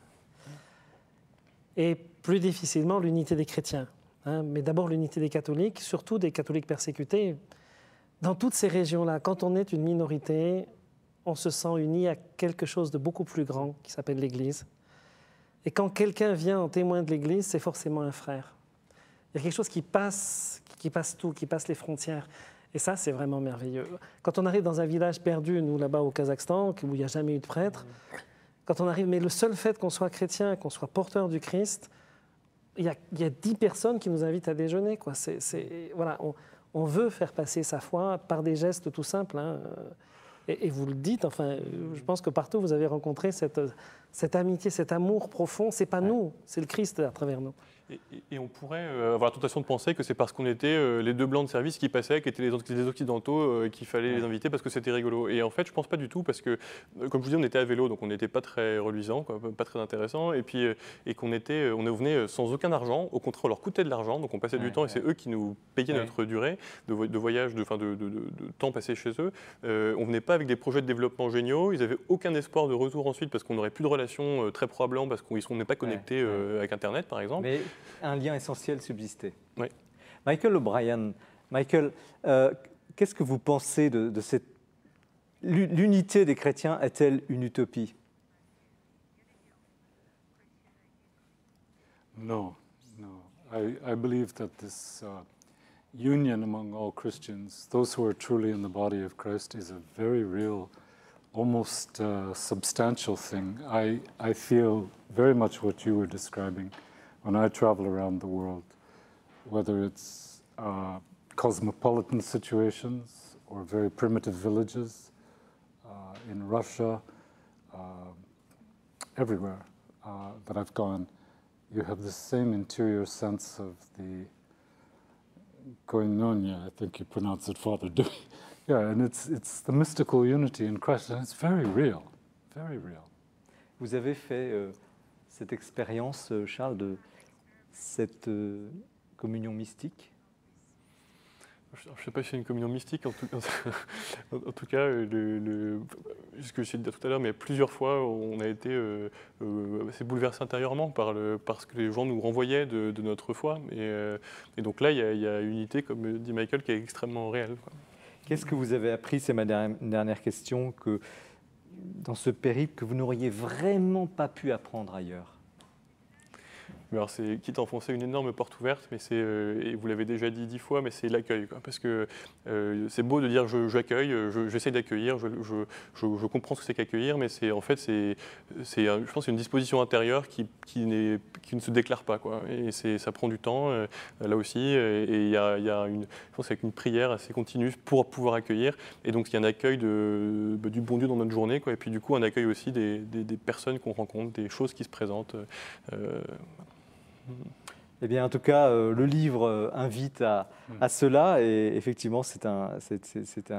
et plus difficilement l'unité des chrétiens. Hein. Mais d'abord l'unité des catholiques, surtout des catholiques persécutés. Dans toutes ces régions-là, quand on est une minorité, on se sent uni à quelque chose de beaucoup plus grand qui s'appelle l'Église. Et quand quelqu'un vient en témoin de l'Église, c'est forcément un frère. Il y a quelque chose qui passe, qui passe tout, qui passe les frontières. Et ça, c'est vraiment merveilleux. Quand on arrive dans un village perdu, nous, là-bas au Kazakhstan, où il n'y a jamais eu de prêtre, quand on arrive, mais le seul fait qu'on soit chrétien, qu'on soit porteur du Christ, il y a, il y a dix personnes qui nous invitent à déjeuner, quoi. C'est, c'est, voilà, on, on veut faire passer sa foi par des gestes tout simples, hein. Et, et vous le dites, enfin, je pense que partout, vous avez rencontré cette, cette amitié, cet amour profond. Ce n'est pas nous, c'est le Christ à travers nous. Et, et on pourrait euh, avoir la tentation de penser que c'est parce qu'on était euh, les deux blancs de service qui passaient, qui étaient les, les occidentaux, euh, qu'il fallait les inviter parce que c'était rigolo. Et en fait, je ne pense pas du tout parce que, euh, comme je vous dis, on était à vélo, donc on n'était pas très reluisant, quoi, pas très intéressant. Et puis, euh, et qu'on était, on venait sans aucun argent. Au contraire, on leur coûtait de l'argent, donc on passait ouais, du temps ouais. et c'est eux qui nous payaient ouais. notre durée de, de voyage, de, de, de, de, de temps passé chez eux. Euh, on ne venait pas avec des projets de développement géniaux. Ils n'avaient aucun espoir de retour ensuite parce qu'on n'aurait plus de relations euh, très probablement parce qu'on n'est pas connectés ouais, euh, ouais. avec Internet, par exemple. Mais un lien essentiel subsistait. Oui. Michael O'Brien, Michael, euh, qu'est-ce que vous pensez de, de cette... L'unité des chrétiens est-elle une utopie? No, no. I, I believe that this uh, union among all Christians, those who are truly in the body of Christ, is a very real, almost uh, substantial thing. I, I feel very much what you were describing when I travel around the world, whether it's uh, cosmopolitan situations or very primitive villages uh, in Russia, uh, everywhere uh, that I've gone, you have the same interior sense of the koinonia, I think you pronounce it, Father Dewey. Yeah, and it's, it's the mystical unity in Christ, and it's very real, very real. Vous avez fait euh, cette expérience, Charles, de cette euh, communion mystique? Je ne sais pas si c'est une communion mystique, en tout, en tout cas, le, le, ce que je disais tout à l'heure, mais plusieurs fois, on a été euh, euh, assez bouleversé intérieurement par, le, par ce que les gens nous renvoyaient de, de notre foi. Et, euh, et donc là, il y, a, il y a une unité, comme dit Michael, qui est extrêmement réelle. Qu'est-ce que vous avez appris, c'est ma dernière question, que dans ce périple que vous n'auriez vraiment pas pu apprendre ailleurs? Alors c'est quitte à enfoncer une énorme porte ouverte, mais c'est, euh, et vous l'avez déjà dit dix fois, mais c'est l'accueil, quoi, parce que euh, c'est beau de dire je, j'accueille, je, j'essaie d'accueillir, je, je, je, je comprends ce que c'est qu'accueillir, mais c'est en fait c'est, c'est, je pense, une disposition intérieure qui, qui, n'est, qui ne se déclare pas, quoi, et c'est, ça prend du temps euh, là aussi, et il y a, y a une, je pense avec une prière assez continue pour pouvoir accueillir, et donc il y a un accueil de, bah, du bon Dieu dans notre journée, quoi, et puis du coup un accueil aussi des, des, des personnes qu'on rencontre, des choses qui se présentent. Euh, Eh bien, en tout cas, euh, le livre euh, invite à, à cela, et effectivement, c'est un, c'est, c'est, c'est un,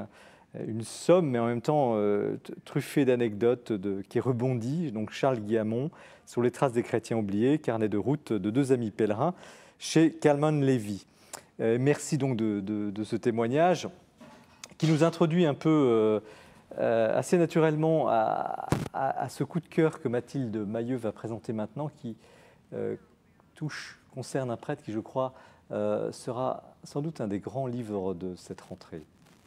une somme, mais en même temps euh, truffée d'anecdotes de, qui rebondit, donc Charles Guillamon, sur les traces des chrétiens oubliés, carnet de route de deux amis pèlerins, chez Kalman Levy. Euh, merci donc de, de, de ce témoignage qui nous introduit un peu euh, euh, assez naturellement à, à, à ce coup de cœur que Mathilde Mailleux va présenter maintenant, qui euh, touche, concerne un prêtre qui, je crois, euh, sera sans doute un des grands livres de cette rentrée.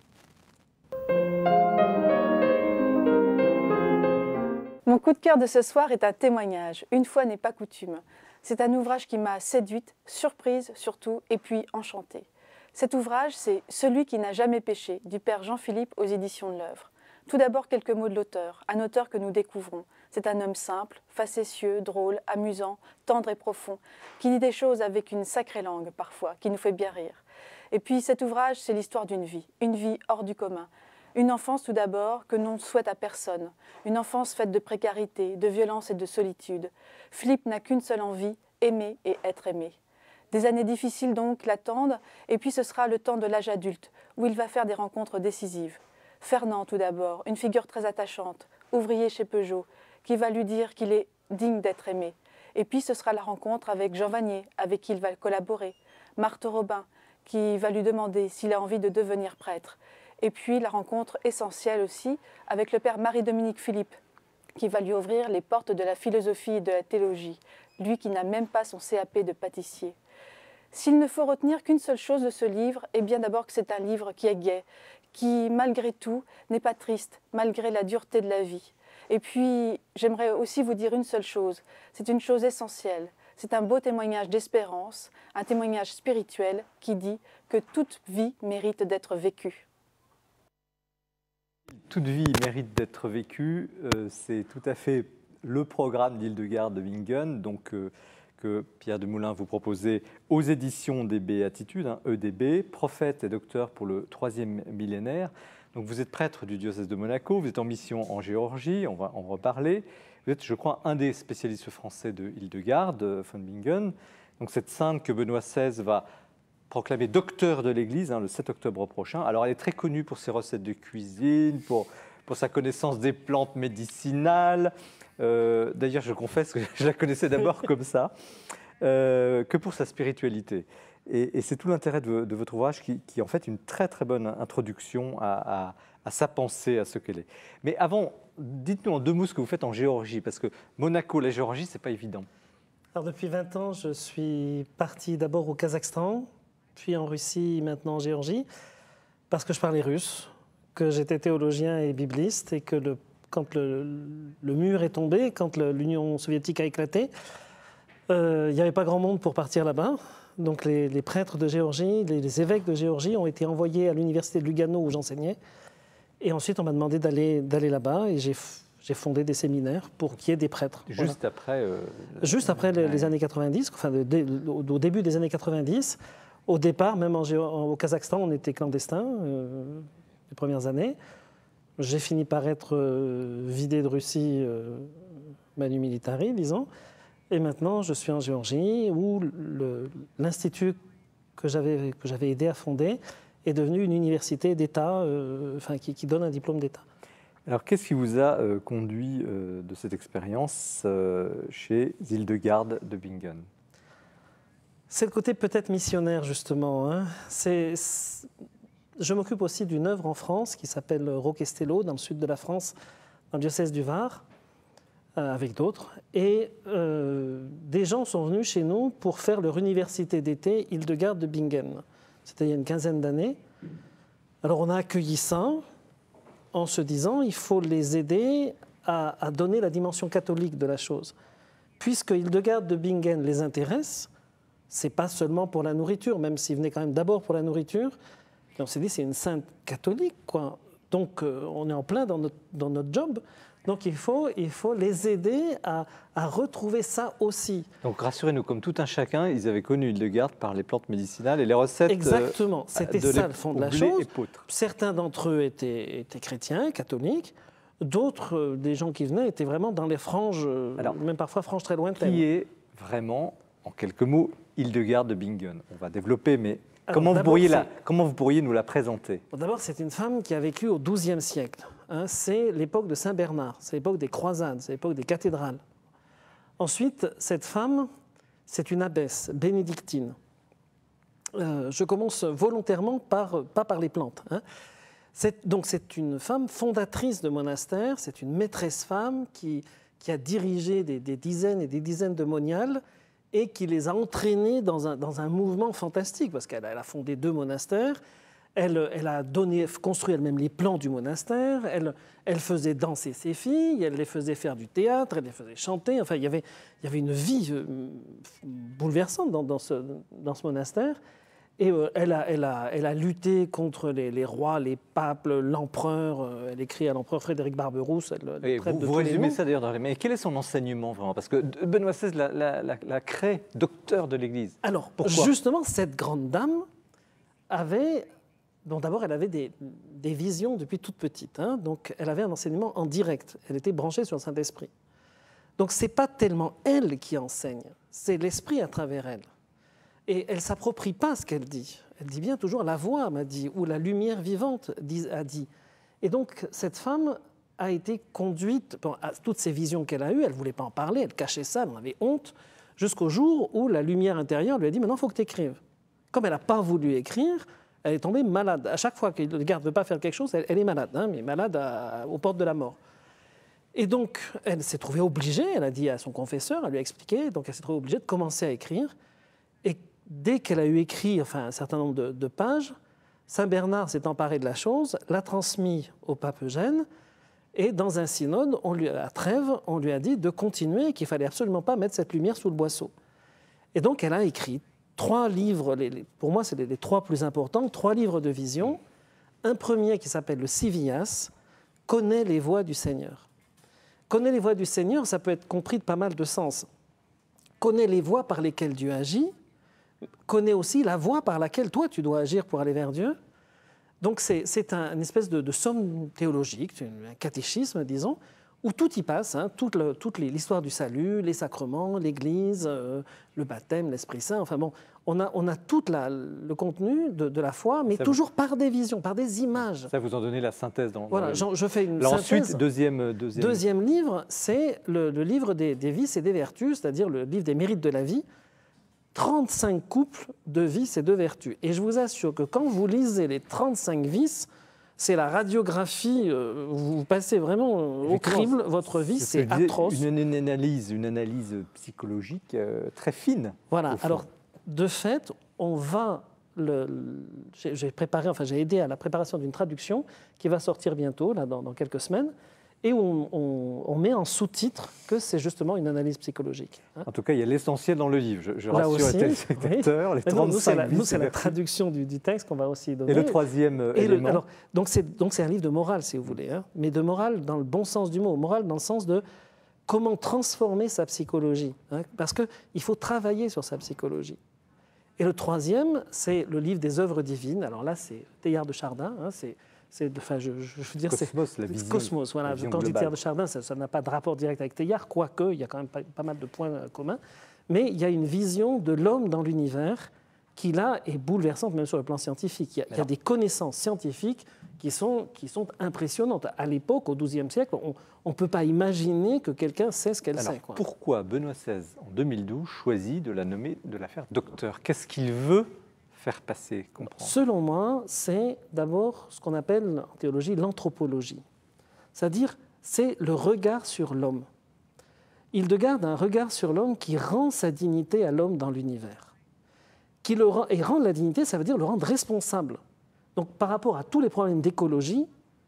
Mon coup de cœur de ce soir est un témoignage, une fois n'est pas coutume. C'est un ouvrage qui m'a séduite, surprise surtout, et puis enchantée. Cet ouvrage, c'est « Celui qui n'a jamais péché » du père Jean-Philippe aux éditions de l'Œuvre. Tout d'abord, quelques mots de l'auteur, un auteur que nous découvrons. C'est un homme simple, facétieux, drôle, amusant, tendre et profond, qui dit des choses avec une sacrée langue parfois, qui nous fait bien rire. Et puis cet ouvrage, c'est l'histoire d'une vie, une vie hors du commun. Une enfance tout d'abord que l'on ne souhaite à personne, une enfance faite de précarité, de violence et de solitude. Philippe n'a qu'une seule envie, aimer et être aimé. Des années difficiles donc l'attendent, et puis ce sera le temps de l'âge adulte, où il va faire des rencontres décisives. Fernand tout d'abord, une figure très attachante, ouvrier chez Peugeot, qui va lui dire qu'il est digne d'être aimé. Et puis ce sera la rencontre avec Jean Vanier, avec qui il va collaborer. Marthe Robin, qui va lui demander s'il a envie de devenir prêtre. Et puis la rencontre essentielle aussi avec le père Marie-Dominique Philippe, qui va lui ouvrir les portes de la philosophie et de la théologie, lui qui n'a même pas son C A P de pâtissier. S'il ne faut retenir qu'une seule chose de ce livre, eh bien d'abord que c'est un livre qui est gai, qui malgré tout n'est pas triste, malgré la dureté de la vie. Et puis j'aimerais aussi vous dire une seule chose, c'est une chose essentielle. C'est un beau témoignage d'espérance, un témoignage spirituel qui dit que toute vie mérite d'être vécue. Toute vie mérite d'être vécue, euh, c'est tout à fait le programme d'Hildegarde de Bingen, donc, euh, que Pierre Demoulin vous proposait aux éditions des Béatitudes, hein, E D B, prophète et docteur pour le troisième millénaire. Donc vous êtes prêtre du diocèse de Monaco, vous êtes en mission en Géorgie, on va en reparler. Vous êtes, je crois, un des spécialistes français de Hildegarde von Bingen. Donc cette sainte que Benoît seize va proclamée docteur de l'Église hein, le sept octobre prochain. Alors elle est très connue pour ses recettes de cuisine, pour, pour sa connaissance des plantes médicinales. Euh, D'ailleurs, je confesse que je la connaissais d'abord comme ça, euh, que pour sa spiritualité. Et, et c'est tout l'intérêt de, de votre ouvrage qui, qui est en fait une très très bonne introduction à, à, à sa pensée, à ce qu'elle est. Mais avant, dites-nous en deux mots ce que vous faites en Géorgie, parce que Monaco, la Géorgie, c'est pas évident. Alors depuis vingt ans, je suis parti d'abord au Kazakhstan, puis en Russie, maintenant en Géorgie, parce que je parlais russe, que j'étais théologien et bibliste, et que le, quand le, le mur est tombé, quand l'Union soviétique a éclaté, euh, il n'y avait pas grand monde pour partir là-bas. Donc les, les prêtres de Géorgie, les, les évêques de Géorgie ont été envoyés à l'université de Lugano où j'enseignais. Et ensuite, on m'a demandé d'aller d'aller là-bas, et j'ai j'ai fondé des séminaires pour qu'il y ait des prêtres. Juste voilà. après euh, Juste après les, les années quatre-vingt-dix, enfin de, de, au début des années quatre-vingt-dix. Au départ, même en Géo, au Kazakhstan, on était clandestins euh, les premières années. J'ai fini par être euh, vidé de Russie, euh, manu militari, disons. Et maintenant, je suis en Géorgie, où l'institut que j'avais que j'avais aidé à fonder est devenu une université d'État, euh, enfin, qui, qui donne un diplôme d'État. Alors, qu'est-ce qui vous a euh, conduit euh, de cette expérience euh, chez Hildegarde de Bingen ? C'est le côté peut-être missionnaire, justement. Hein. C'est, c'est... Je m'occupe aussi d'une œuvre en France qui s'appelle Roquestello, dans le sud de la France, dans le diocèse du Var, euh, avec d'autres. Et euh, des gens sont venus chez nous pour faire leur université d'été Hildegarde de Bingen. C'était il y a une quinzaine d'années. Alors on a accueilli ça en se disant il faut les aider à, à donner la dimension catholique de la chose. Puisque Hildegarde de Bingen les intéresse, c'est pas seulement pour la nourriture, même s'ils venaient quand même d'abord pour la nourriture. Et on s'est dit, c'est une sainte catholique, quoi. Donc, euh, on est en plein dans notre, dans notre job. Donc, il faut, il faut les aider à, à retrouver ça aussi. Donc, rassurez-nous, comme tout un chacun, ils avaient connu Hildegarde par les plantes médicinales et les recettes. Exactement, euh, c'était ça le fond de la chose. Épeautre. Certains d'entre eux étaient, étaient chrétiens, catholiques. D'autres, euh, des gens qui venaient, étaient vraiment dans les franges, euh, Alors, même parfois franges très lointaines. Qui est vraiment, en quelques mots, Hildegarde de Bingen? On va développer, mais Alors, comment, vous d'abord, pourriez c'est- la, comment vous pourriez nous la présenter? Bon, d'abord, c'est une femme qui a vécu au douzième siècle. hein. C'est l'époque de Saint-Bernard, c'est l'époque des croisades, c'est l'époque des cathédrales. Ensuite, cette femme, c'est une abbesse bénédictine. Euh, je commence volontairement par, pas par les plantes. hein. C'est, donc c'est une femme fondatrice de monastère, c'est une maîtresse femme qui, qui a dirigé des, des dizaines et des dizaines de moniales et qui les a entraînés dans un, dans un mouvement fantastique, parce qu'elle a, elle a fondé deux monastères, elle, elle a donné, construit elle-même les plans du monastère, elle, elle faisait danser ses filles, elle les faisait faire du théâtre, elle les faisait chanter, enfin il y avait, il y avait une vie euh, bouleversante dans, dans, ce, dans ce monastère. Et euh, elle, a, elle, a, elle a lutté contre les, les rois, les papes, l'empereur. Euh, elle écrit à l'empereur Frédéric Barberousse. Elle, elle Et traite vous de vous tous les résumez noms. ça d'ailleurs dans les... Mais quel est son enseignement vraiment? Parce que Benoît seize la, la, la, la crée docteur de l'Église. Alors, Pourquoi justement, cette grande dame avait... Bon, d'abord, elle avait des, des visions depuis toute petite. hein. Donc, elle avait un enseignement en direct. Elle était branchée sur le Saint-Esprit. Donc, ce n'est pas tellement elle qui enseigne, c'est l'Esprit à travers elle. Et elle ne s'approprie pas ce qu'elle dit. Elle dit bien toujours « la voix m'a dit » ou « la lumière vivante dit- a dit ». Et donc, cette femme a été conduite, bon, à toutes ces visions qu'elle a eues, elle ne voulait pas en parler, elle cachait ça, elle en avait honte, jusqu'au jour où la lumière intérieure lui a dit « maintenant, il faut que tu écrives ». Comme elle n'a pas voulu écrire, elle est tombée malade. À chaque fois que le garde ne veut pas faire quelque chose, elle, elle est malade, hein, mais malade à- aux portes de la mort. Et donc, elle s'est trouvée obligée, elle a dit à son confesseur, elle lui a expliqué, donc elle s'est trouvée obligée de commencer à écrire. Et dès qu'elle a eu écrit enfin, un certain nombre de, de pages, Saint Bernard s'est emparé de la chose, l'a transmis au pape Eugène, et dans un synode, on lui, à Trèves, on lui a dit de continuer et qu'il ne fallait absolument pas mettre cette lumière sous le boisseau. Et donc elle a écrit trois livres, les, les, pour moi c'est les, les trois plus importants, trois livres de vision. Un premier qui s'appelle le Civias, « Connais les voies du Seigneur ». Connais les voies du Seigneur, ça peut être compris de pas mal de sens. Connais les voies par lesquelles Dieu agit, connais aussi la voie par laquelle toi tu dois agir pour aller vers Dieu. Donc c'est, c'est un, une espèce de, de somme théologique, un catéchisme, disons, où tout y passe, hein, toute, le, toute les, l'histoire du salut, les sacrements, l'Église, euh, le baptême, l'Esprit Saint. Enfin bon, on a, on a tout la, le contenu de, de la foi, mais Ça toujours vous... par des visions, par des images. Ça vous en donnez la synthèse dans. Voilà, dans le... je fais une Alors synthèse. Ensuite, deuxième, deuxième. Deuxième livre, c'est le, le livre des, des vices et des vertus, c'est-à-dire le livre des mérites de la vie. trente-cinq couples de vices et de vertus. Et je vous assure que quand vous lisez les trente-cinq vices, c'est la radiographie, euh, vous passez vraiment au crible, votre vie, c'est, c'est atroce. Une, une analyse, une analyse psychologique euh, très fine. Voilà, alors de fait, on va, le, le, j'ai, j'ai préparé, enfin j'ai aidé à la préparation d'une traduction qui va sortir bientôt, là, dans, dans quelques semaines, et où on, on, on met en sous-titre que c'est justement une analyse psychologique. Hein. En tout cas, il y a l'essentiel dans le livre. Je, je Là rassure aussi, les téléspectateurs, oui. les trente-cinq Nous, c'est la, vices nous, c'est la vertus. traduction du, du texte qu'on va aussi donner. Et le troisième et élément le, alors, donc, c'est, donc c'est un livre de morale, si vous voulez, hein, mais de morale dans le bon sens du mot, morale dans le sens de comment transformer sa psychologie, hein, parce qu'il faut travailler sur sa psychologie. Et le troisième, c'est le livre des œuvres divines. Alors là, c'est Teilhard de Chardin, hein, c'est... C'est, enfin, je, je veux dire, Cosmos, c'est la vision, Cosmos. Voilà. la vision Quand je dis globale. Teilhard de Chardin, ça, ça n'a pas de rapport direct avec Teilhard, quoique il y a quand même pas, pas mal de points communs. Mais il y a une vision de l'homme dans l'univers qui, là, est bouleversante, même sur le plan scientifique. Il y a, il y a des connaissances scientifiques qui sont, qui sont impressionnantes. À l'époque, au douzième siècle, on ne peut pas imaginer que quelqu'un sait ce qu'elle Alors, sait. Quoi. Pourquoi Benoît seize, en deux mille douze, choisit de la nommer, de la faire docteur? Qu'est-ce qu'il veut faire passer, comprendre? Selon moi, c'est d'abord ce qu'on appelle en théologie l'anthropologie. C'est-à-dire, c'est le regard sur l'homme. Hildegard a un regard sur l'homme qui rend sa dignité à l'homme dans l'univers. Qui le rend, et rendre la dignité, ça veut dire le rendre responsable. Donc, par rapport à tous les problèmes d'écologie,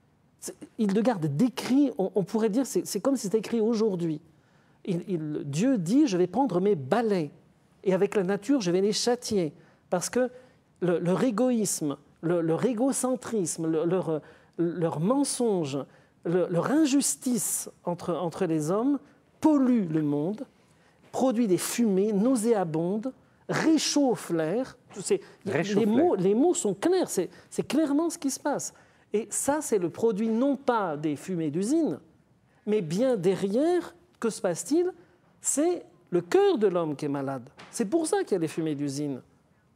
Hildegard décrit, on, on pourrait dire, c'est, c'est comme si c'était écrit aujourd'hui. Il, il, Dieu dit, je vais prendre mes balais, et avec la nature, je vais les châtier, parce que Le, leur égoïsme, le, leur égocentrisme, le, leur, leur mensonge, le, leur injustice entre, entre les hommes pollue le monde, produit des fumées nauséabondes, réchauffe l'air. C'est, réchauffe les, l'air. mots, les mots sont clairs, c'est, c'est clairement ce qui se passe. Et ça, c'est le produit non pas des fumées d'usine, mais bien derrière, que se passe-t-il? C'est le cœur de l'homme qui est malade. C'est pour ça qu'il y a des fumées d'usine.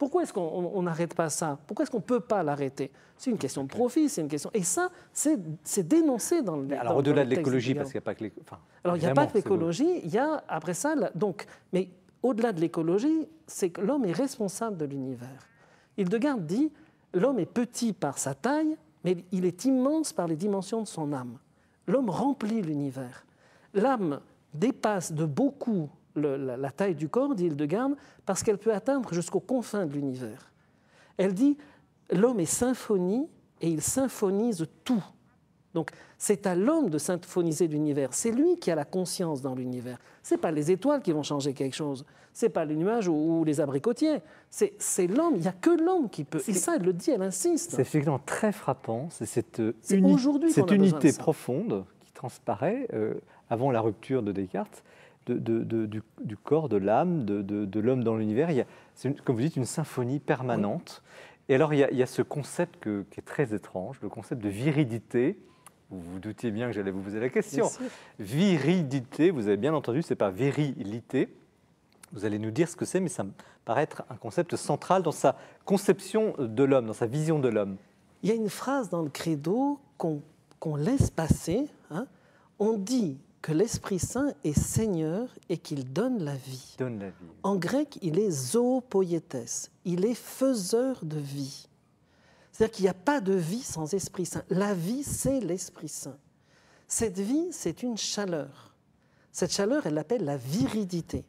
Pourquoi est-ce qu'on n'arrête pas ça? Pourquoi est-ce qu'on ne peut pas l'arrêter? C'est une question de profit, c'est une question... Et ça, c'est dénoncé dans le texte. Alors, au-delà de l'écologie, parce qu'il n'y a pas que l'écologie... Enfin, alors, il n'y a pas que l'écologie, il y a, après ça... La... Donc, mais au-delà de l'écologie, c'est que l'homme est responsable de l'univers. Hildegard dit, l'homme est petit par sa taille, mais il est immense par les dimensions de son âme. L'homme remplit l'univers. L'âme dépasse de beaucoup le, la, la taille du corps, dit Hildegard, parce qu'elle peut atteindre jusqu'aux confins de l'univers. Elle dit, l'homme est symphonie et il symphonise tout. Donc, c'est à l'homme de symphoniser l'univers. C'est lui qui a la conscience dans l'univers. Ce n'est pas les étoiles qui vont changer quelque chose. Ce n'est pas les nuages ou, ou les abricotiers. C'est l'homme. Il n'y a que l'homme qui peut. Et ça, elle le dit, elle insiste. C'est effectivement très frappant. C'est cette, uni cette unité profonde qui transparaît euh, avant la rupture de Descartes, de, de, de, du, du corps, de l'âme, de, de, de l'homme dans l'univers. C'est, comme vous dites, une symphonie permanente. Oui. Et alors, il y, a, il y a ce concept que, qui est très étrange, le concept de viridité. Vous vous doutiez bien que j'allais vous poser la question. Viridité, vous avez bien entendu, ce n'est pas virilité. Vous allez nous dire ce que c'est, mais ça me paraît être un concept central dans sa conception de l'homme, dans sa vision de l'homme. Il y a une phrase dans le credo qu'on qu'on laisse passer. Hein. On dit que l'Esprit Saint est Seigneur et qu'il donne la vie. Donne la vie. En grec, il est zoopoietes, il est faiseur de vie. C'est-à-dire qu'il n'y a pas de vie sans Esprit Saint. La vie, c'est l'Esprit Saint. Cette vie, c'est une chaleur. Cette chaleur, elle l'appelle la viridité.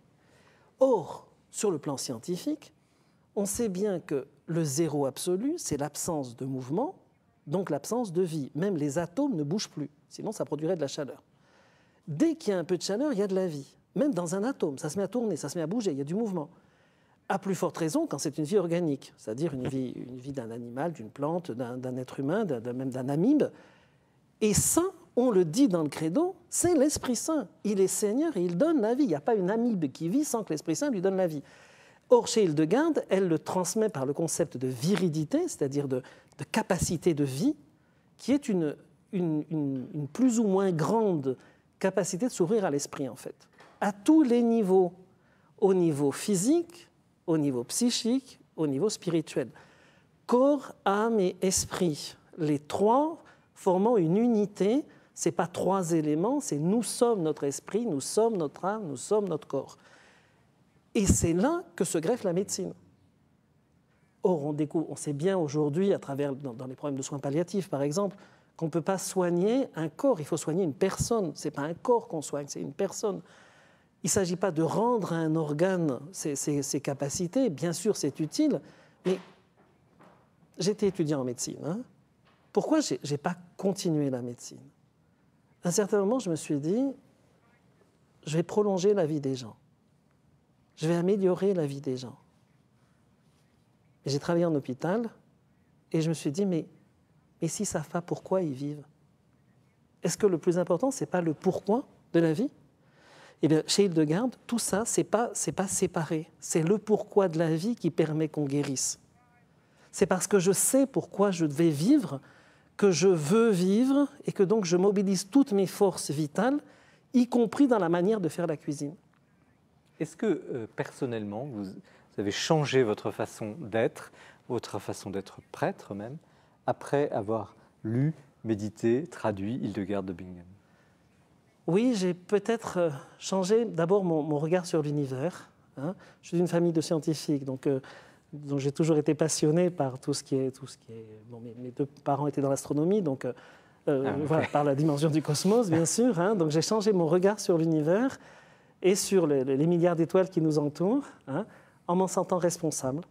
Or, sur le plan scientifique, on sait bien que le zéro absolu, c'est l'absence de mouvement, donc l'absence de vie. Même les atomes ne bougent plus, sinon ça produirait de la chaleur. Dès qu'il y a un peu de chaleur, il y a de la vie. Même dans un atome, ça se met à tourner, ça se met à bouger, il y a du mouvement. À plus forte raison quand c'est une vie organique, c'est-à-dire une vie, une vie d'un animal, d'une plante, d'un être humain, même d'un amibe. Et ça, on le dit dans le credo, c'est l'Esprit Saint. Il est Seigneur et il donne la vie. Il n'y a pas une amibe qui vit sans que l'Esprit Saint lui donne la vie. Or, chez Hildegard, elle le transmet par le concept de viridité, c'est-à-dire de, de capacité de vie, qui est une, une, une, une plus ou moins grande capacité de s'ouvrir à l'esprit, en fait. À tous les niveaux, au niveau physique, au niveau psychique, au niveau spirituel. Corps, âme et esprit, les trois formant une unité. Ce n'est pas trois éléments, c'est nous sommes notre esprit, nous sommes notre âme, nous sommes notre corps. Et c'est là que se greffe la médecine. Or, on, découvre, on sait bien aujourd'hui, à travers dans, dans les problèmes de soins palliatifs, par exemple, qu'on ne peut pas soigner un corps, il faut soigner une personne. Ce n'est pas un corps qu'on soigne, c'est une personne. Il ne s'agit pas de rendre à un organe ses, ses, ses capacités, bien sûr c'est utile, mais j'étais étudiant en médecine. Hein. Pourquoi je n'ai pas continué la médecine? À un certain moment, je me suis dit, je vais prolonger la vie des gens. Je vais améliorer la vie des gens. J'ai travaillé en hôpital et je me suis dit, mais, mais s'ils ne savent pas pourquoi ils vivent, est-ce que le plus important, ce n'est pas le pourquoi de la vie? Et bien, chez Hildegard, tout ça, ce n'est pas, c'est pas séparé. C'est le pourquoi de la vie qui permet qu'on guérisse. C'est parce que je sais pourquoi je devais vivre que je veux vivre et que donc je mobilise toutes mes forces vitales, y compris dans la manière de faire la cuisine. Est-ce que, euh, personnellement, vous, vous avez changé votre façon d'être, votre façon d'être prêtre même, après avoir lu, médité, traduit Hildegard de Bingen? Oui, j'ai peut-être changé d'abord mon, mon regard sur l'univers. Hein. Je suis d'une famille de scientifiques, donc, euh, donc j'ai toujours été passionné par tout ce qui est... Tout ce qui est bon, mes, mes deux parents étaient dans l'astronomie, donc euh, ah, voilà, okay. Par la dimension du cosmos, bien sûr. Hein. Donc j'ai changé mon regard sur l'univers et sur les, les milliards d'étoiles qui nous entourent, hein, en m'en sentant responsable.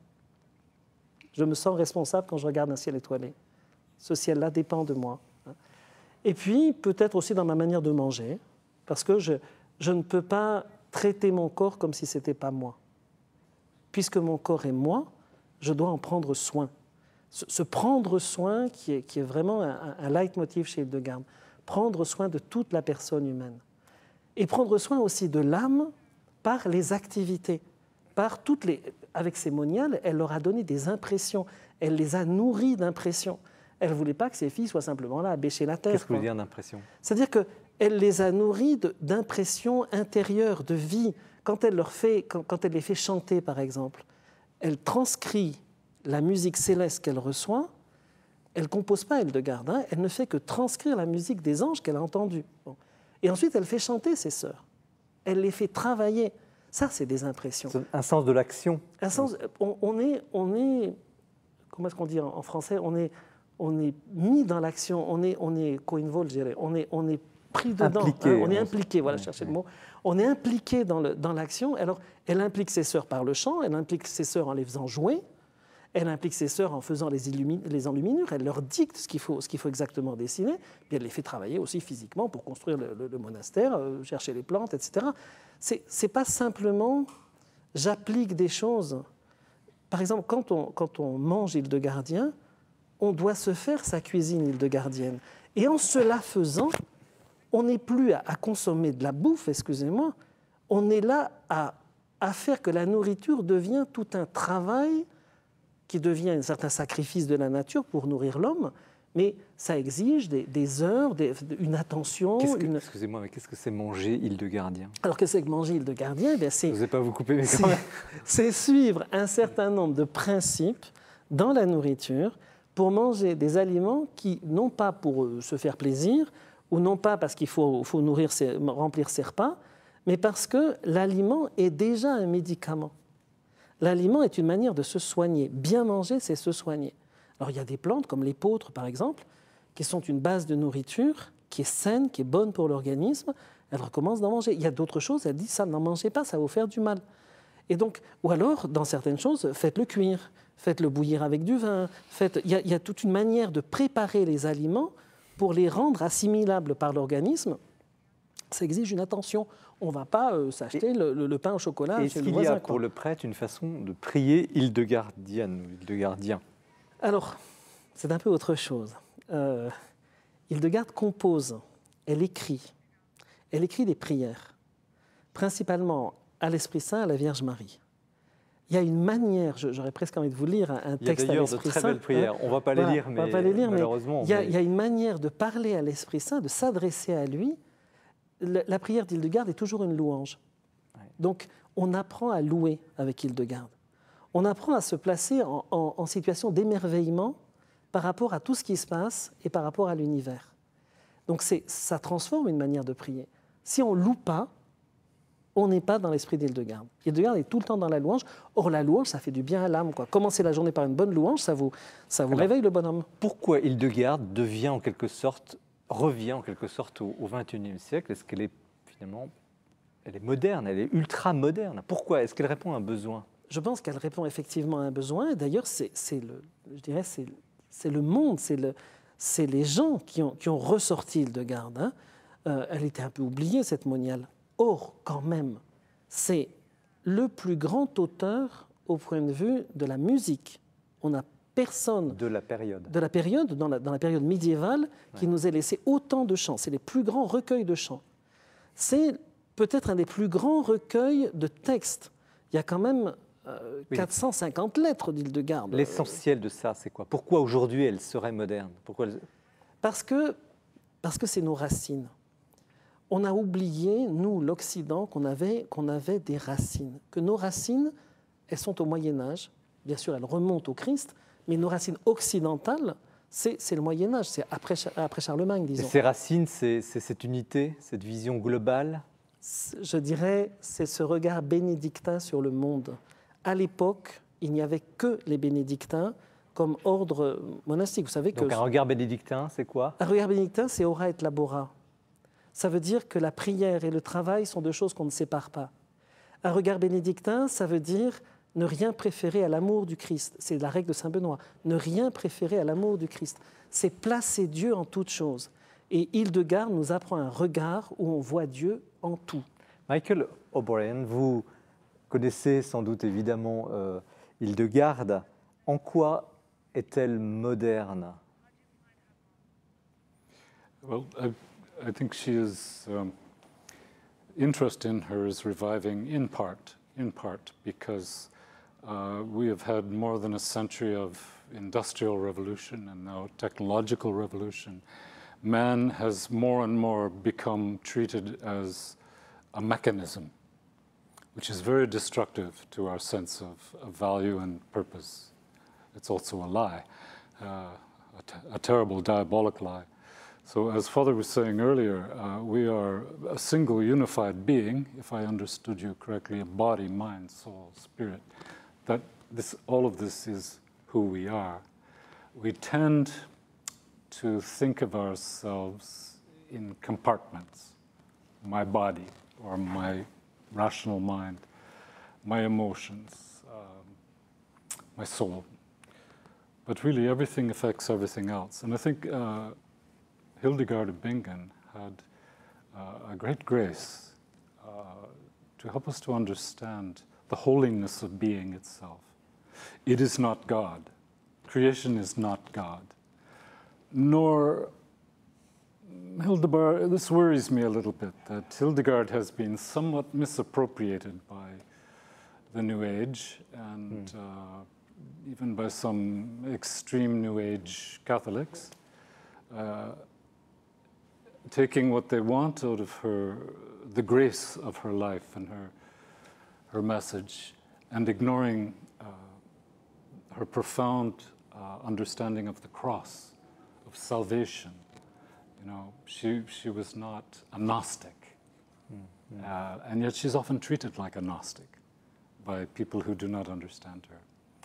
Je me sens responsable quand je regarde un ciel étoilé. Ce ciel-là dépend de moi. Hein. Et puis, peut-être aussi dans ma manière de manger, parce que je, je ne peux pas traiter mon corps comme si ce n'était pas moi. Puisque mon corps est moi, je dois en prendre soin. Ce, ce prendre soin qui est, qui est vraiment un, un leitmotiv chez Hildegard. Prendre soin de toute la personne humaine. Et prendre soin aussi de l'âme par les activités. Par toutes les... Avec ces moniales, elle leur a donné des impressions. Elle les a nourries d'impressions. Elle ne voulait pas que ses filles soient simplement là à bêcher la terre. Qu'est-ce que vous voulez dire d'impression? C'est-à-dire qu'elle les a nourries d'impressions intérieures, de vie. Quand elle, leur fait, quand, quand elle les fait chanter, par exemple, elle transcrit la musique céleste qu'elle reçoit. Elle ne compose pas Hildegarde, hein, elle ne fait que transcrire la musique des anges qu'elle a entendue. Bon. Et ensuite, elle fait chanter ses sœurs. Elle les fait travailler. Ça, c'est des impressions. Un sens de l'action. Un sens, on, on est, on est, comment est-ce qu'on dit en français, on est, on est mis dans l'action, on est, on est coinvolto, je dirais, on est, on est pris dedans, impliqué, hein, on est on impliqué, voilà, ouais, chercher ouais. le mot. On est impliqué dans, le, dans l'action. Alors, elle implique ses sœurs par le chant, elle implique ses sœurs en les faisant jouer, elle implique ses sœurs en faisant les, illumi- les enluminures, elle leur dicte ce qu'il faut, ce qu'il faut exactement dessiner, puis elle les fait travailler aussi physiquement pour construire le, le, le monastère, euh, chercher les plantes, et cetera. C'est, c'est pas simplement j'applique des choses. Par exemple, quand on, quand on mange hildegardien, on doit se faire sa cuisine hildegardienne. Et en cela faisant, on n'est plus à, à consommer de la bouffe, excusez-moi, on est là à, à faire que la nourriture devient tout un travail qui devient un certain sacrifice de la nature pour nourrir l'homme, mais ça exige des, des heures, des, une attention. Qu'est-ce que, une... Excusez-moi, mais qu'est-ce que c'est manger hildegardien? Alors, qu'est-ce que c'est que manger hildegardien? Eh je ne vais pas vous couper, mais quand même. C'est suivre un certain nombre de principes dans la nourriture pour manger des aliments qui, non pas pour se faire plaisir, ou non pas parce qu'il faut, faut nourrir ses, remplir ses repas, mais parce que l'aliment est déjà un médicament. L'aliment est une manière de se soigner. Bien manger, c'est se soigner. Alors, il y a des plantes, comme l'épeautre, par exemple, qui sont une base de nourriture qui est saine, qui est bonne pour l'organisme. Elle recommence d'en manger. Il y a d'autres choses, elle dit, ça, n'en mangez pas, ça va vous faire du mal. Et donc, ou alors, dans certaines choses, faites-le cuire, faites-le bouillir avec du vin. Faites... Il y a, il y a toute une manière de préparer les aliments pour les rendre assimilables par l'organisme. Ça exige une attention. On ne va pas euh, s'acheter le, le, le pain au chocolat Est-ce chez le qu'il voisin. y a pour le prêtre une façon de prier hildegardienne ou hildegardien? Alors, c'est un peu autre chose. Euh, Hildegarde compose, elle écrit. Elle écrit des prières, principalement à l'Esprit Saint, à la Vierge Marie. Il y a une manière, j'aurais presque envie de vous lire un texte à l'Esprit Saint. Il y a d'ailleurs de très belles prières. On ne va pas les voilà, lire, mais on va pas les lire, malheureusement. Mais il, y a, mais... il y a une manière de parler à l'Esprit Saint, de s'adresser à lui. La, la prière d'Hildegarde est toujours une louange. Ouais. Donc, on apprend à louer avec Hildegarde. On apprend à se placer en, en, en situation d'émerveillement par rapport à tout ce qui se passe et par rapport à l'univers. Donc, c'est, ça transforme une manière de prier. Si on ne loue pas, on n'est pas dans l'esprit d'Hildegarde. Hildegarde est tout le temps dans la louange. Or, la louange, ça fait du bien à l'âme, quoi. Commencer la journée par une bonne louange, ça vous, ça vous Alors, réveille le bonhomme. Pourquoi Hildegarde devient en quelque sorte, revient en quelque sorte au vingt et unième siècle? Est-ce qu'elle est finalement, elle est moderne, elle est ultra moderne? Pourquoi? Est-ce qu'elle répond à un besoin? Je pense qu'elle répond effectivement à un besoin. D'ailleurs, c'est, c'est le, je dirais, c'est, c'est le monde, c'est, le, c'est les gens qui ont, qui ont ressorti Hildegarde. Hein. Euh, elle était un peu oubliée, cette moniale. Or, quand même, c'est le plus grand auteur au point de vue de la musique. On n'a personne de la période, de la période dans, la, dans la période médiévale qui ouais. nous ait laissé autant de chants. C'est les plus grands recueils de chants. C'est peut-être un des plus grands recueils de textes. Il y a quand même euh, oui. quatre cent cinquante lettres d'Hildegarde. L'essentiel de ça, c'est quoi? Pourquoi aujourd'hui elle serait moderne? Pourquoi elle... Parce que, parce que c'est nos racines. On a oublié, nous, l'Occident, qu'on avait, qu'on avait des racines. Que nos racines, elles sont au Moyen-Âge. Bien sûr, elles remontent au Christ, mais nos racines occidentales, c'est, c'est le Moyen-Âge, c'est après, après Charlemagne, disons. Et ces racines, c'est, c'est cette unité, cette vision globale? Je dirais, c'est ce regard bénédictin sur le monde. À l'époque, il n'y avait que les bénédictins comme ordre monastique. Vous savez que Donc un regard bénédictin, c'est quoi? Un regard bénédictin, c'est ora et labora. Ça veut dire que la prière et le travail sont deux choses qu'on ne sépare pas. Un regard bénédictin, ça veut dire ne rien préférer à l'amour du Christ. C'est la règle de Saint Benoît. Ne rien préférer à l'amour du Christ. C'est placer Dieu en toute chose. Et Hildegarde nous apprend un regard où on voit Dieu en tout. Michael O'Brien, vous connaissez sans doute évidemment euh, Hildegarde. En quoi est-elle moderne? Well, I... I think she is, um, interest in her is reviving in part, in part, because uh, we have had more than a century of industrial revolution and now technological revolution. Man has more and more become treated as a mechanism. which is very destructive to our sense of, of value and purpose. It's also a lie, uh, a, t a terrible diabolic lie. So as Father was saying earlier, uh, we are a single unified being, if I understood you correctly, a body, mind, soul, spirit. That this, all of this is who we are. We tend to think of ourselves in compartments. My body, or my rational mind, my emotions, um, my soul. But really everything affects everything else. And I think uh, Hildegard of Bingen had uh, a great grace uh, to help us to understand the holiness of being itself. It is not God. Creation is not God. Nor, Hildegard, this worries me a little bit, that Hildegard has been somewhat misappropriated by the New Age and mm. uh, even by some extreme New Age Catholics, uh, taking what they want out of her, the grace of her life and her, her message, and ignoring uh, her profound uh, understanding of the cross, of salvation. You know, she, she was not a Gnostic, mm-hmm. uh, and yet she's often treated like a Gnostic by people who do not understand her.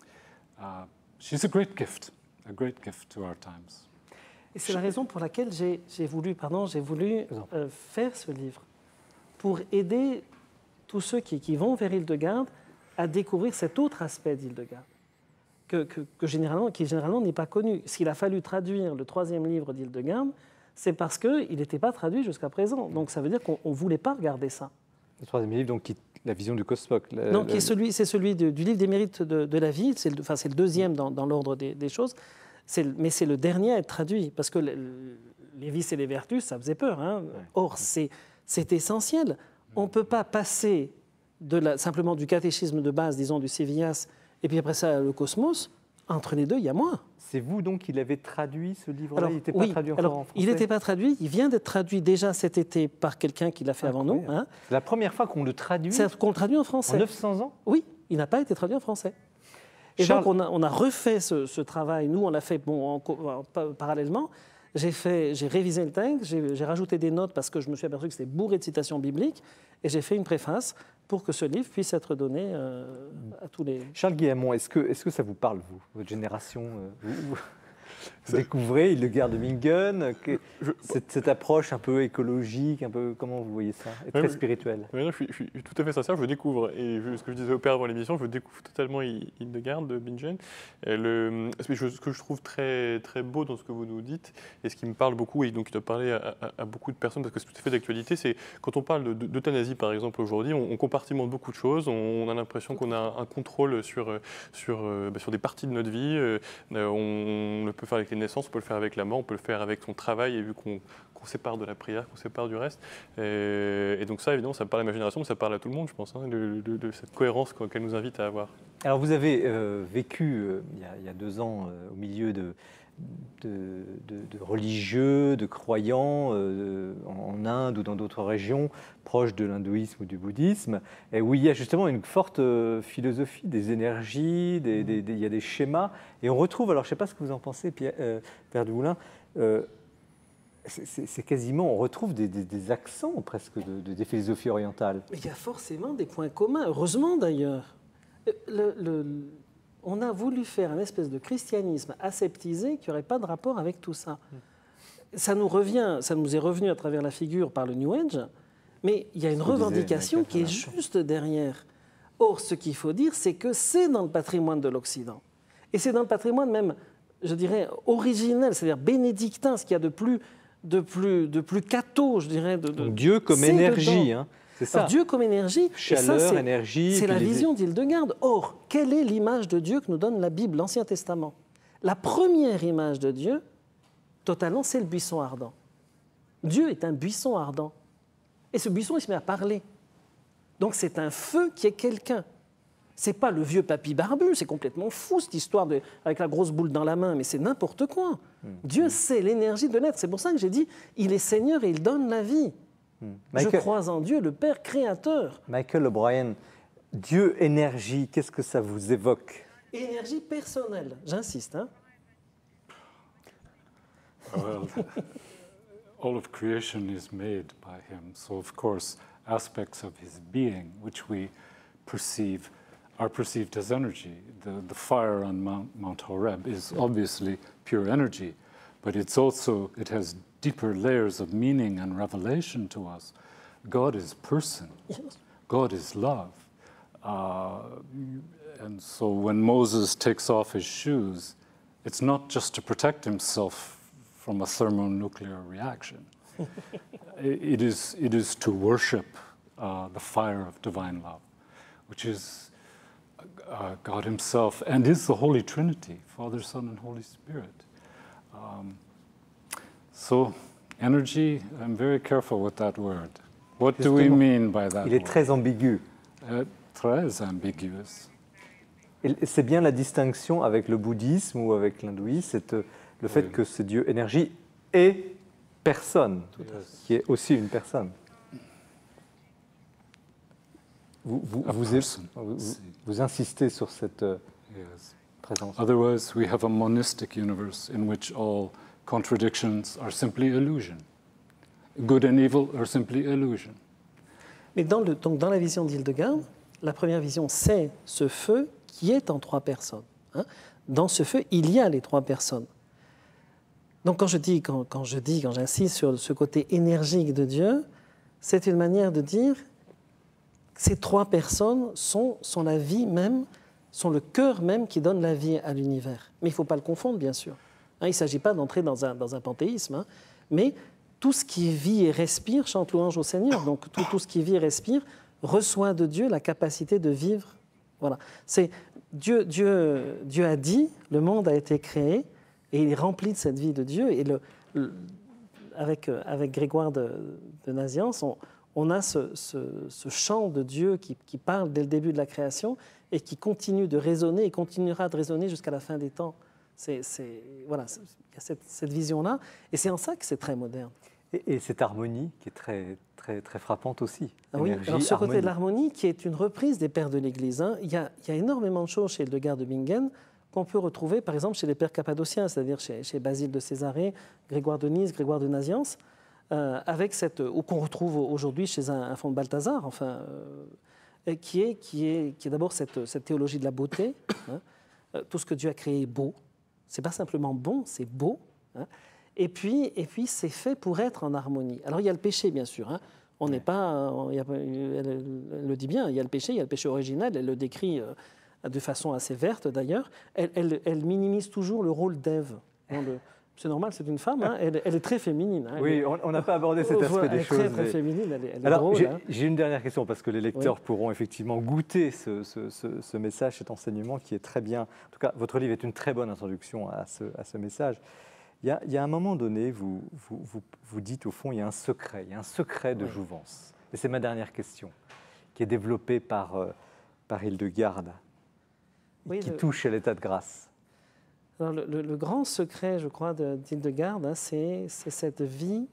Uh, she's a great gift, a great gift to our times. Et c'est la raison pour laquelle j'ai voulu, pardon, j'ai voulu euh, faire ce livre, pour aider tous ceux qui, qui vont vers Hildegarde à découvrir cet autre aspect d'Hildegarde, que, que, que généralement, qui généralement n'est pas connu. S'il a fallu traduire le troisième livre d'Hildegarde, c'est parce qu'il n'était pas traduit jusqu'à présent. Donc ça veut dire qu'on ne voulait pas regarder ça. Le troisième livre, donc, qui, la vision du Cosmoc. La, non, la... c'est celui, celui de, du livre des mérites de, de la vie, c'est le, enfin, le deuxième dans, dans l'ordre des, des choses. Le, mais c'est le dernier à être traduit, parce que le, le, les vices et les vertus, ça faisait peur. Hein. Or, c'est essentiel. On ne peut pas passer de la, simplement du catéchisme de base, disons, du Sévillas, et puis après ça, le Cosmos. Entre les deux, il y a moins. C'est vous, donc, qui l'avez traduit, ce livre-là? Il n'était pas oui, traduit encore alors, en français? Il n'était pas traduit. Il vient d'être traduit déjà cet été par quelqu'un qui l'a fait Incroyable. avant nous. Hein. C'est la première fois qu'on le traduit? Qu'on le traduit en français. En neuf cents ans? Oui, il n'a pas été traduit en français. Et Charles... donc, on a, on a refait ce, ce travail. Nous, on l'a fait bon, en, en, en, parallèlement. J'ai révisé le texte, j'ai rajouté des notes parce que je me suis aperçu que c'était bourré de citations bibliques, et j'ai fait une préface pour que ce livre puisse être donné euh, à tous les... Charles Guillemont, est-ce que, est-ce que ça vous parle, vous, votre génération euh, vous, vous... Vous découvrez Hildegard de Bingen, que, je, cette, cette approche un peu écologique, un peu, comment vous voyez ça, et très ouais, spirituelle? Ouais, non, je, suis, je suis tout à fait sincère, je découvre, et je, ce que je disais au père avant l'émission, je découvre totalement Hildegard de Bingen. Et le, ce que je trouve très, très beau dans ce que vous nous dites, et ce qui me parle beaucoup, et donc qui doit parler à, à, à beaucoup de personnes, parce que c'est tout à fait d'actualité, c'est quand on parle d'euthanasie, par exemple, aujourd'hui, on, on compartimente beaucoup de choses, on, on a l'impression qu'on a un contrôle sur, sur, bah, sur des parties de notre vie, on, on le peut faire avec les naissances, on peut le faire avec la mort, on peut le faire avec son travail, et vu qu'on qu'on sépare de la prière, qu'on sépare du reste. Et, et donc ça, évidemment, ça parle à ma génération, mais ça parle à tout le monde, je pense, hein, de, de, de cette cohérence qu'elle nous invite à avoir. Alors vous avez euh, vécu, euh, il, y a, il y a deux ans, euh, au milieu de, de, de, de religieux, de croyants, euh, en Inde ou dans d'autres régions, proches de l'hindouisme ou du bouddhisme, et où il y a justement une forte euh, philosophie, des énergies, des, des, des, il y a des schémas, et on retrouve, alors je ne sais pas ce que vous en pensez, Pierre, euh, Père Dumoulin, euh, c'est quasiment, on retrouve des, des, des accents presque de, de, des philosophies orientales. Mais il y a forcément des points communs, heureusement d'ailleurs. Le, le, on a voulu faire un espèce de christianisme aseptisé qui n'aurait pas de rapport avec tout ça. Ça nous revient, ça nous est revenu à travers la figure par le New Age, mais il y a une revendication qui est juste derrière. Or, ce qu'il faut dire, c'est que c'est dans le patrimoine de l'Occident. Et c'est dans le patrimoine même, je dirais, originel, c'est-à-dire bénédictin, ce qu'il y a de plus... de plus, de plus catho, je dirais. De, de, Dieu comme énergie, hein, c'est ça. Alors, Dieu comme énergie. Chaleur, ça, énergie. C'est la les... vision d'Hildegarde. Or, quelle est l'image de Dieu que nous donne la Bible, l'Ancien Testament? La première image de Dieu, totalement, c'est le buisson ardent. Dieu est un buisson ardent. Et ce buisson, il se met à parler. Donc, c'est un feu qui est quelqu'un. C'est pas le vieux papy barbu, c'est complètement fou cette histoire de, avec la grosse boule dans la main, mais c'est n'importe quoi. Mmh. Dieu, c'est l'énergie de l'être. C'est pour ça que j'ai dit, il est Seigneur et il donne la vie. Mmh. Michael, je crois en Dieu, le Père créateur. Michael O'Brien, Dieu énergie, qu'est-ce que ça vous évoque? Énergie personnelle, j'insiste. Hein. Well, all of creation is made by him, so of course aspects of his being which we perceive are perceived as energy. The, the fire on Mount, Mount Horeb is obviously pure energy, but it's also, it has deeper layers of meaning and revelation to us. God is person. Yes. God is love. Uh, and so when Moses takes off his shoes, it's not just to protect himself from a thermonuclear reaction. it, is, it is to worship uh, the fire of divine love, which is uh, God himself and is the Holy Trinity, Father, Son, and Holy Spirit. Um, so energy, I'm very careful with that word. What do we mean by that Il est word? très ambigu. Uh, très ambiguous. Et c'est bien la distinction avec le bouddhisme ou avec l'hindouisme, c'est euh, le fait Oui. que ce Dieu énergie est personne, Yes. qui est aussi une personne. Vous, vous, A vous, person. vous- See. vous insistez sur cette euh, Yes. présence. Otherwise, we have a monistic universe in which all contradictions are simply illusion. Good and evil are simply illusion. Mais dans, le, donc dans la vision d'Hildegarde, la première vision, c'est ce feu qui est en trois personnes. Hein. Dans ce feu, il y a les trois personnes. Donc quand je dis, quand, quand je dis, quand j'insiste sur ce côté énergique de Dieu, c'est une manière de dire que ces trois personnes sont, sont la vie même, sont le cœur même qui donne la vie à l'univers. Mais il ne faut pas le confondre, bien sûr. Hein, il ne s'agit pas d'entrer dans un, dans un panthéisme, hein, mais tout ce qui vit et respire chante louange au Seigneur. Donc tout, tout ce qui vit et respire reçoit de Dieu la capacité de vivre. Voilà. C'est Dieu, Dieu, Dieu a dit, le monde a été créé et il est rempli de cette vie de Dieu. Et le, le, avec, avec Grégoire de, de Nazianze, on, on a ce, ce, ce chant de Dieu qui, qui parle dès le début de la création et qui continue de résonner et continuera de résonner jusqu'à la fin des temps. C'est, c'est, voilà, c'est, il y a cette, cette vision-là, et c'est en ça que c'est très moderne. Et, et cette harmonie qui est très, très, très frappante aussi. Ah oui, Énergie, alors ce côté harmonie. de l'harmonie qui est une reprise des pères de l'Église, hein, il, y a, il y a énormément de choses chez Hildegard de Bingen qu'on peut retrouver, par exemple, chez les pères cappadociens, c'est-à-dire chez, chez Basile de Césarée, Grégoire de Nice, Grégoire de Nazianze, euh, avec cette, ou qu'on retrouve aujourd'hui chez un, un fonds de Balthazar, enfin, euh, qui est, qui est, qui est d'abord cette, cette théologie de la beauté. Hein, euh, tout ce que Dieu a créé est beau. C'est pas simplement bon, c'est beau. Hein. Et puis, et puis c'est fait pour être en harmonie. Alors il y a le péché, bien sûr. Hein. On n'est pas, on, il y a, elle, elle le dit bien. Il y a le péché, il y a le péché original. Elle le décrit euh, de façon assez verte, d'ailleurs. Elle, elle, elle minimise toujours le rôle d'Ève. Hein, le, c'est normal, c'est une femme. Hein. Elle, elle est très féminine. Hein. Oui, on n'a pas abordé cet aspect Voilà, des elle est choses. très, très mais- féminine. Elle est, elle est Alors, drôle. j'ai Hein. j'ai une dernière question parce que les lecteurs Oui. pourront effectivement goûter ce, ce- ce- ce message, cet enseignement qui est très bien. En tout cas, votre livre est une très bonne introduction à ce, à ce message. Il y, a, il y a un moment donné, vous, vous, vous, vous dites au fond, il y a un secret, il y a un secret de Oui. jouvence. Et c'est ma dernière question, qui est développée par, euh, par Hildegarde, Oui, qui le- touche à l'état de grâce. Alors, le, le- le grand secret, je crois, de- d'Hildegarde, hein, c'est, c'est cette vie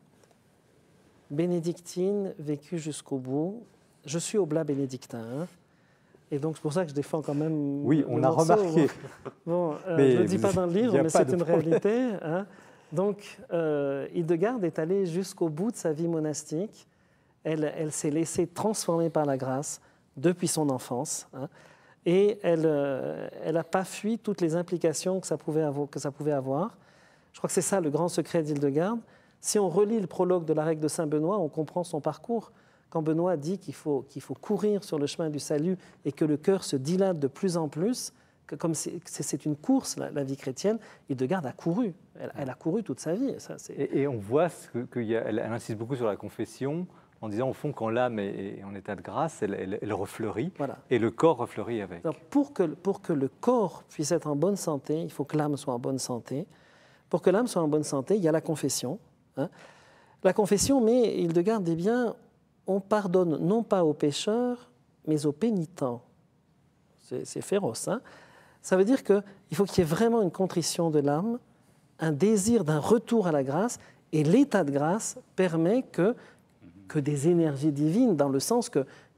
bénédictine vécue jusqu'au bout. Je suis oblat bénédictin, hein, et donc c'est pour ça que je défends quand même. Oui, le on a morceau. remarqué. Bon, euh, Mais je ne le dis vous- pas dans le il y livre, a mais pas c'est de une problème. réalité. Hein. Donc, euh, Hildegarde est allée jusqu'au bout de sa vie monastique. Elle, elle s'est laissée transformer par la grâce depuis son enfance. Hein. Et elle euh, elle n'a pas fui toutes les implications que ça, pouvait avoir, que ça pouvait avoir. Je crois que c'est ça le grand secret d'Hildegarde. Si on relit le prologue de la règle de Saint Benoît, on comprend son parcours. Quand Benoît dit qu'il faut, qu'il faut courir sur le chemin du salut et que le cœur se dilate de plus en plus, que comme c'est, c'est c'est une course, la, la vie chrétienne, Hildegarde a couru. Elle, elle a couru toute sa vie. Ça, c'est... Et, et on voit ce que, qu'il y a, elle, elle insiste beaucoup sur la confession, en disant au fond, quand l'âme est, est en état de grâce, elle, elle, elle refleurit, Voilà. et le corps refleurit avec. Alors, pour, que, pour que le corps puisse être en bonne santé, il faut que l'âme soit en bonne santé. Pour que l'âme soit en bonne santé, il y a la confession. Hein. La confession, mais Hildegarde dit bien, on pardonne non pas aux pécheurs, mais aux pénitents. C'est, c'est féroce. Hein. Ça veut dire qu'il faut qu'il y ait vraiment une contrition de l'âme, un désir d'un retour à la grâce, et l'état de grâce permet que, que des énergies divines, dans le sens que,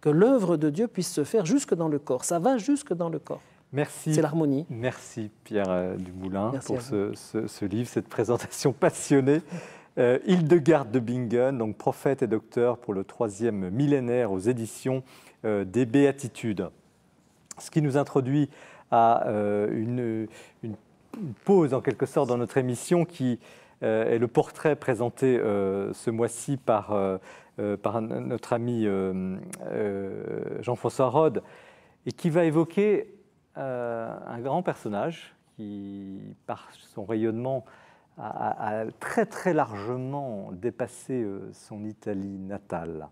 que l'œuvre de Dieu puisse se faire jusque dans le corps. Ça va jusque dans le corps. Merci. C'est l'harmonie. Merci Pierre Dumoulin Merci pour ce, ce, ce livre, cette présentation passionnée. Euh, Hildegarde de Bingen, donc prophète et docteur pour le troisième millénaire aux éditions euh, des Béatitudes. Ce qui nous introduit à euh, une, une, une pause en quelque sorte dans notre émission qui euh, est le portrait présenté euh, ce mois-ci par, euh, euh, par notre ami euh, euh, Jean-François Rode et qui va évoquer Euh, un grand personnage qui, par son rayonnement, a, a très très largement dépassé euh, son Italie natale.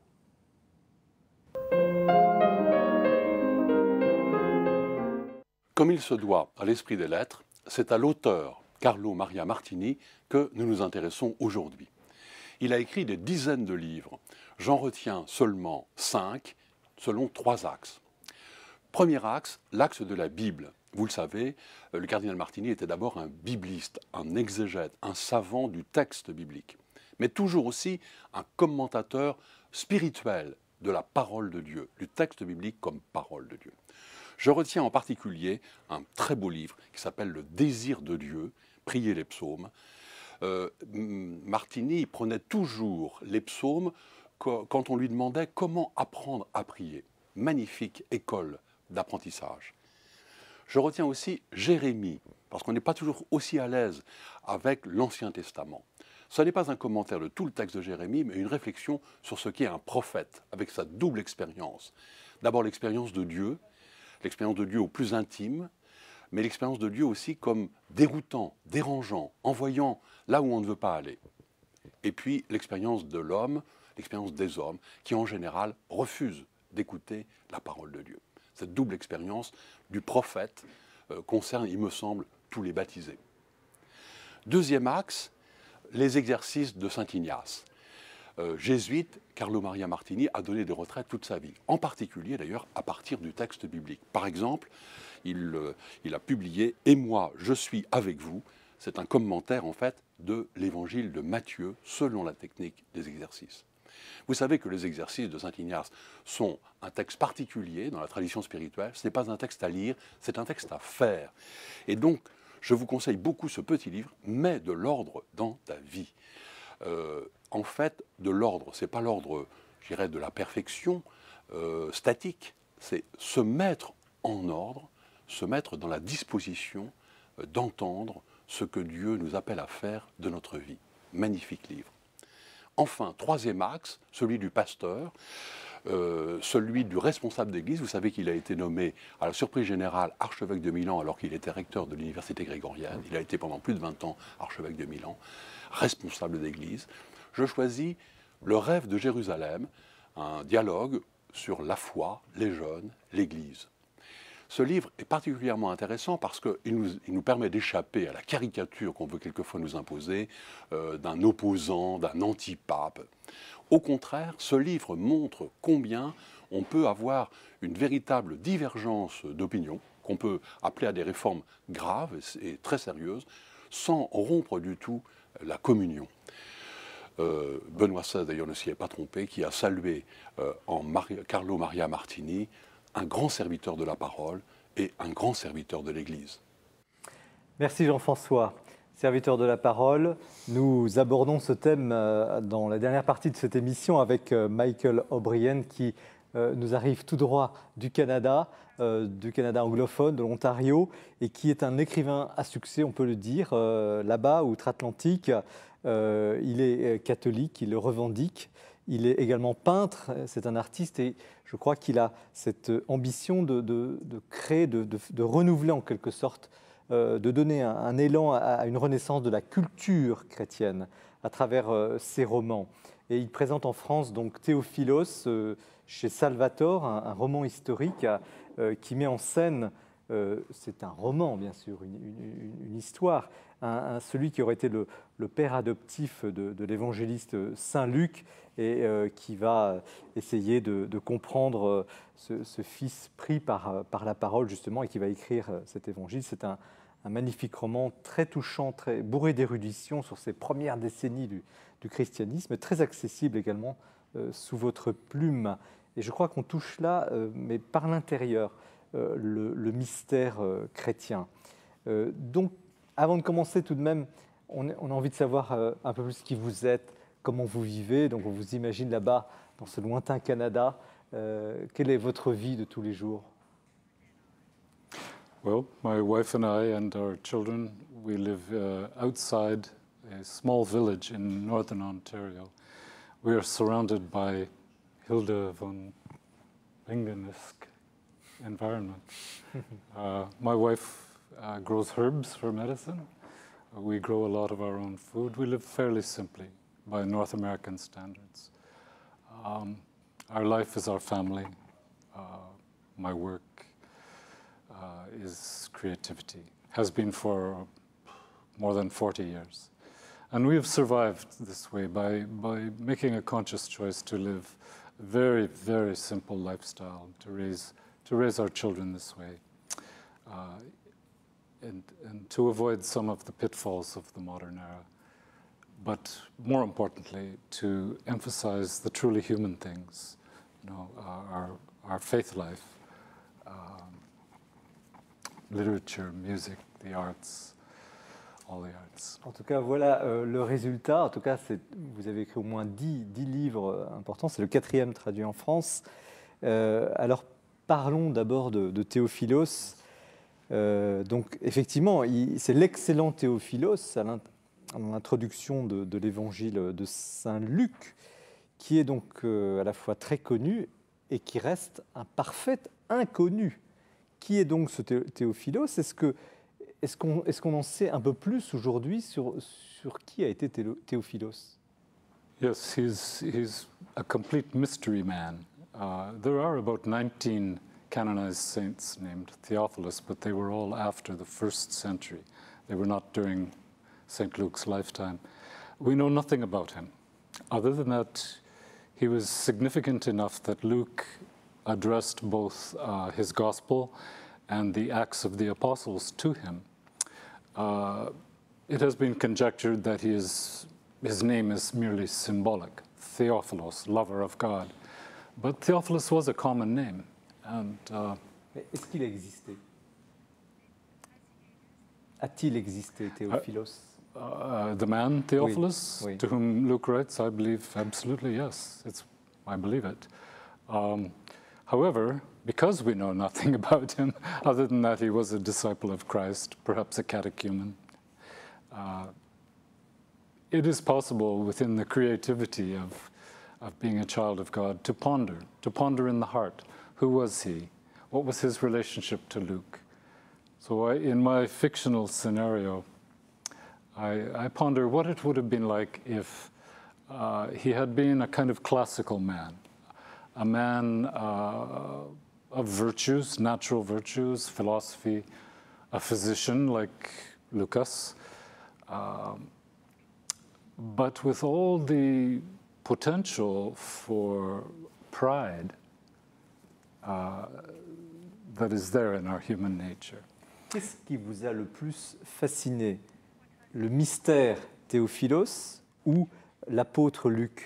Comme il se doit à l'esprit des lettres, c'est à l'auteur Carlo Maria Martini que nous nous intéressons aujourd'hui. Il a écrit des dizaines de livres. J'en retiens seulement cinq, selon trois axes. Premier axe, l'axe de la Bible. Vous le savez, le cardinal Martini était d'abord un bibliste, un exégète, un savant du texte biblique, mais toujours aussi un commentateur spirituel de la parole de Dieu, du texte biblique comme parole de Dieu. Je retiens en particulier un très beau livre qui s'appelle « Le désir de Dieu », Prier les psaumes. Euh, Martini prenait toujours les psaumes quand on lui demandait comment apprendre à prier. Magnifique école d'apprentissage. Je retiens aussi Jérémie, parce qu'on n'est pas toujours aussi à l'aise avec l'Ancien Testament. Ce n'est pas un commentaire de tout le texte de Jérémie, mais une réflexion sur ce qu'est un prophète, avec sa double expérience. D'abord l'expérience de Dieu, l'expérience de Dieu au plus intime, mais l'expérience de Dieu aussi comme déroutant, dérangeant, envoyant là où on ne veut pas aller. Et puis l'expérience de l'homme, l'expérience des hommes, qui en général refusent d'écouter la parole de Dieu. Cette double expérience du prophète euh, concerne, il me semble, tous les baptisés. Deuxième axe, les exercices de saint Ignace. Euh, jésuite, Carlo Maria Martini a donné des retraites toute sa vie, en particulier d'ailleurs à partir du texte biblique. Par exemple, il, euh, il a publié « Et moi, je suis avec vous ». C'est un commentaire en fait de l'évangile de Matthieu selon la technique des exercices. Vous savez que les exercices de saint Ignace sont un texte particulier dans la tradition spirituelle. Ce n'est pas un texte à lire, c'est un texte à faire. Et donc, je vous conseille beaucoup ce petit livre, mets de l'ordre dans ta vie. Euh, en fait, de l'ordre, ce n'est pas l'ordre, je dirais, de la perfection euh, statique, c'est se mettre en ordre, se mettre dans la disposition euh, d'entendre ce que Dieu nous appelle à faire de notre vie. Magnifique livre. Enfin, troisième axe, celui du pasteur, euh, celui du responsable d'église. Vous savez qu'il a été nommé à la surprise générale archevêque de Milan alors qu'il était recteur de l'université grégorienne. Il a été pendant plus de vingt ans archevêque de Milan, responsable d'église. Je choisis Le rêve de Jérusalem, un dialogue sur la foi, les jeunes, l'église. Ce livre est particulièrement intéressant parce qu'il nous, il nous permet d'échapper à la caricature qu'on veut quelquefois nous imposer euh, d'un opposant, d'un antipape. Au contraire, ce livre montre combien on peut avoir une véritable divergence d'opinion, qu'on peut appeler à des réformes graves et très sérieuses, sans rompre du tout la communion. Euh, Benoît seize, d'ailleurs, ne s'y est pas trompé, qui a salué euh, en Maria, Carlo Maria Martini un grand serviteur de la parole et un grand serviteur de l'Église. Merci Jean-François. Serviteur de la parole, nous abordons ce thème dans la dernière partie de cette émission avec Michael O'Brien qui nous arrive tout droit du Canada, du Canada anglophone, de l'Ontario, et qui est un écrivain à succès, on peut le dire, là-bas, outre-Atlantique. Il est catholique, il le revendique. Il est également peintre, c'est un artiste et je crois qu'il a cette ambition de, de, de créer, de, de, de renouveler en quelque sorte, euh, de donner un, un élan à, à une renaissance de la culture chrétienne à travers euh, ses romans. Et il présente en France donc Théophilos euh, chez Salvatore, un, un roman historique euh, qui met en scène, euh, c'est un roman bien sûr, une, une, une histoire, un, un, celui qui aurait été le, le père adoptif de, de l'évangéliste Saint Luc, et euh, qui va essayer de, de comprendre euh, ce, ce fils pris par, par la parole, justement, et qui va écrire euh, cet évangile. C'est un, un magnifique roman très touchant, très bourré d'érudition sur ces premières décennies du, du christianisme, très accessible également euh, sous votre plume. Et je crois qu'on touche là, euh, mais par l'intérieur, euh, le, le mystère euh, chrétien. Euh, donc, avant de commencer, tout de même, on, on a envie de savoir euh, un peu plus qui vous êtes, comment vous vivez. Donc, on vous imagine là-bas, dans ce lointain Canada. Euh, quelle est votre vie de tous les jours? Well, my wife and I and our children, we live uh, outside a small village in northern Ontario. We are surrounded by Hilde von Bingenesque environment. uh, my wife uh, grows herbs for medicine. Uh, we grow a lot of our own food. We live fairly simply by North American standards. Um, our life is our family. Uh, my work uh, is creativity, has been for more than forty years. And we have survived this way by, by making a conscious choice to live a very, very simple lifestyle, to raise, to raise our children this way, uh, and, and to avoid some of the pitfalls of the modern era. But more importantly, to emphasize the truly human things, you know, our, our faith life, um, literature, music, the arts, all the arts. En tout cas, voilà euh, le résultat. En tout cas, vous avez écrit au moins dix, dix livres importants. C'est le quatrième traduit en France. Euh, alors, parlons d'abord de, de Théophilos. Euh, donc, effectivement, c'est l'excellent Théophilos, à l'introduction de, de l'évangile de Saint Luc, qui est donc euh, à la fois très connu et qui reste un parfait inconnu. Qui est donc ce Théophilos? Est-ce que Est-ce qu'on est-ce qu'on en sait un peu plus aujourd'hui sur, sur qui a été Théophilos? Yes, he's, he's a complete mystery man. Uh, there are about nineteen canonized saints named Theophilus, but they were all after the first century. They were not during Saint Luke's lifetime. We know nothing about him. Other than that, he was significant enough that Luke addressed both uh, his gospel and the Acts of the Apostles to him. Uh, it has been conjectured that he is, his name is merely symbolic, Theophilos, lover of God. But Theophilus was a common name. And, uh, est-ce qu'il a existé? A-t-il existé, Théophilos? Uh, uh, the man Theophilus, oui, oui. to whom Luke writes, I believe absolutely yes. It's, I believe it. Um, however, because we know nothing about him, other than that he was a disciple of Christ, perhaps a catechumen, uh, it is possible within the creativity of, of being a child of God to ponder, to ponder in the heart. Who was he? What was his relationship to Luke? So I, in my fictional scenario, I, I ponder what it would have been like if uh, he had been a kind of classical man, a man uh, of virtues, natural virtues, philosophy, a physician like Lucas, um, but with all the potential for pride uh, that is there in our human nature. Qu'est-ce qui vous a le plus fasciné? Le mystère Théophilos ou l'apôtre Luc?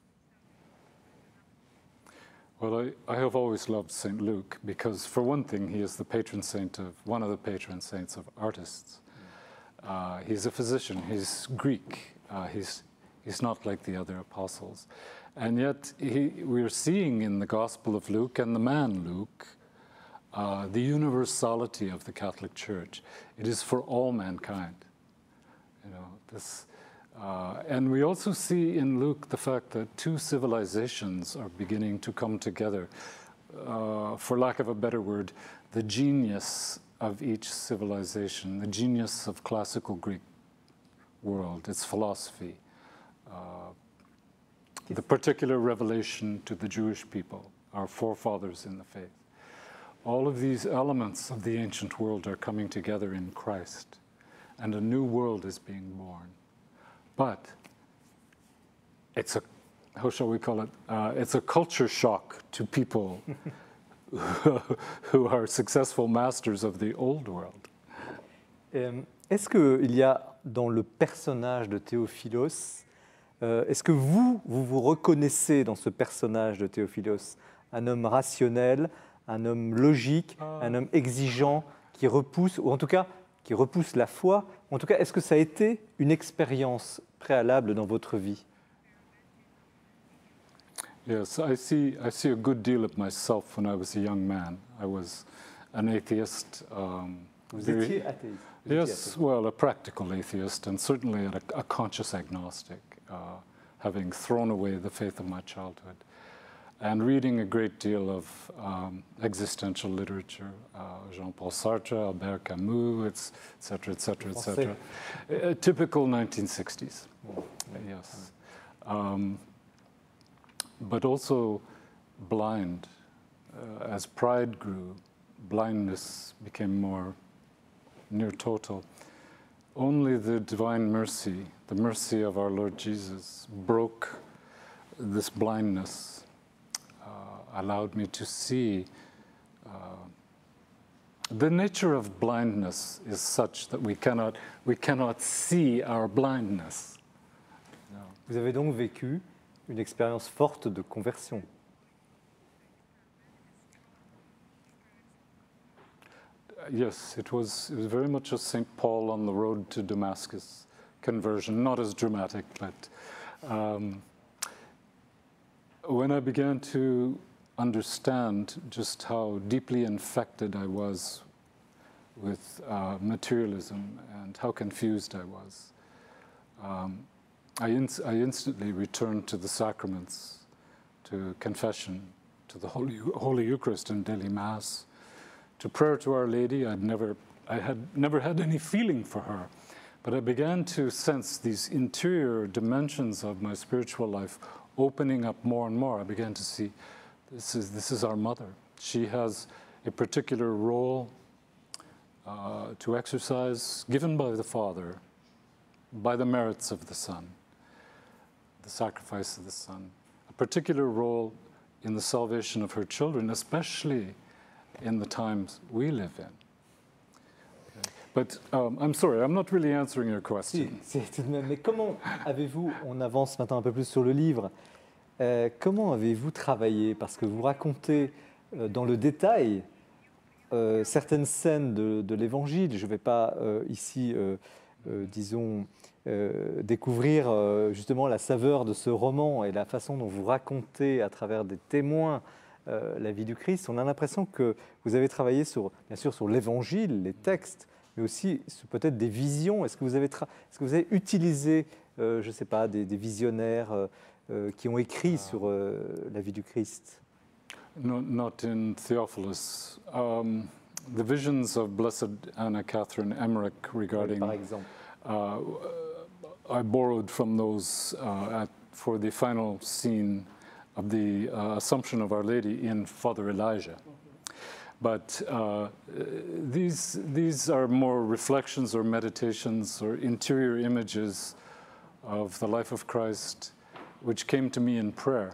Well, I, I have always loved Saint Luke because, for one thing, he is the patron saint of, one of the patron saints of artists. Uh, he's a physician, he's Greek, uh, he's, he's not like the other apostles. And yet, he, we're seeing in the Gospel of Luke and the man Luke, uh, the universality of the Catholic Church. It is for all mankind. You know, this... Uh, and we also see in Luke the fact that two civilizations are beginning to come together. Uh, for lack of a better word, the genius of each civilization, the genius of classical Greek world, its philosophy, uh, the particular revelation to the Jewish people, our forefathers in the faith. All of these elements of the ancient world are coming together in Christ, and a new world is being born. But it's a, how shall we call it? Uh, it's a culture shock to people who are successful masters of the old world. Est-ce qu'il y a dans le personnage de Théophilos, euh, est-ce que vous, vous vous reconnaissez dans ce personnage de Théophilos, un homme rationnel, un homme logique, Ah. un homme exigeant, qui repousse, ou en tout cas qui repousse la foi. En tout cas, est-ce que ça a été une expérience préalable dans votre vie? Yes, I see, I see a good deal of myself when I was a young man. I was an atheist. Um, Vous very- étiez athéiste. Vous étiez Yes, athéiste. well, a practical atheist, and certainly a, a conscious agnostic, uh, having thrown away the faith of my childhood, and reading a great deal of um, existential literature, uh, Jean-Paul Sartre, Albert Camus, et cetera, et cetera, et cetera. A typical nineteen sixties, yes. Um, but also blind. Uh, as pride grew, blindness became more near total. Only the divine mercy, the mercy of our Lord Jesus, broke this blindness, uh, allowed me to see. Uh, the nature of blindness is such that we cannot, we cannot see our blindness. Vous avez donc vécu une expérience forte de conversion. Yes, it was, it was very much a Saint Paul on the road to Damascus conversion, not as dramatic, but um, when I began to understand just how deeply infected I was with uh, materialism and how confused I was, um, I, ins I instantly returned to the sacraments, to confession, to the Holy, Holy Eucharist and daily Mass, to prayer to Our Lady. I'd never, I had never had any feeling for her, but I began to sense these interior dimensions of my spiritual life opening up more and more. I began to see this is, this is our mother. She has a particular role uh, to exercise, given by the Father, by the merits of the Son, the sacrifice of the Son, a particular role in the salvation of her children, especially in the times we live in. Okay. But um, I'm sorry, I'm not really answering your Si, question. c'est tout de même. Mais comment avez-vous, on avance maintenant un peu plus sur le livre, euh, comment avez-vous travaillé? Parce que vous racontez euh, dans le détail euh, certaines scènes de, de l'Évangile. Je ne vais pas euh, ici, euh, euh, disons, euh, découvrir euh, justement la saveur de ce roman et la façon dont vous racontez à travers des témoins Euh, la vie du Christ. On a l'impression que vous avez travaillé sur, bien sûr, sur l'Évangile, les textes, mais aussi sur peut-être des visions. Est-ce que vous avez, est-ce que vous avez utilisé, euh, je ne sais pas, des, des visionnaires euh, euh, qui ont écrit sur euh, la vie du Christ? No, not in Theophilus. Um, the visions of Blessed Anna Catherine Emmerich regarding, Par exemple. uh, I borrowed from those uh, at, for the final scene of the uh, Assumption of Our Lady in Father Elijah. But uh, these, these are more reflections or meditations or interior images of the life of Christ which came to me in prayer.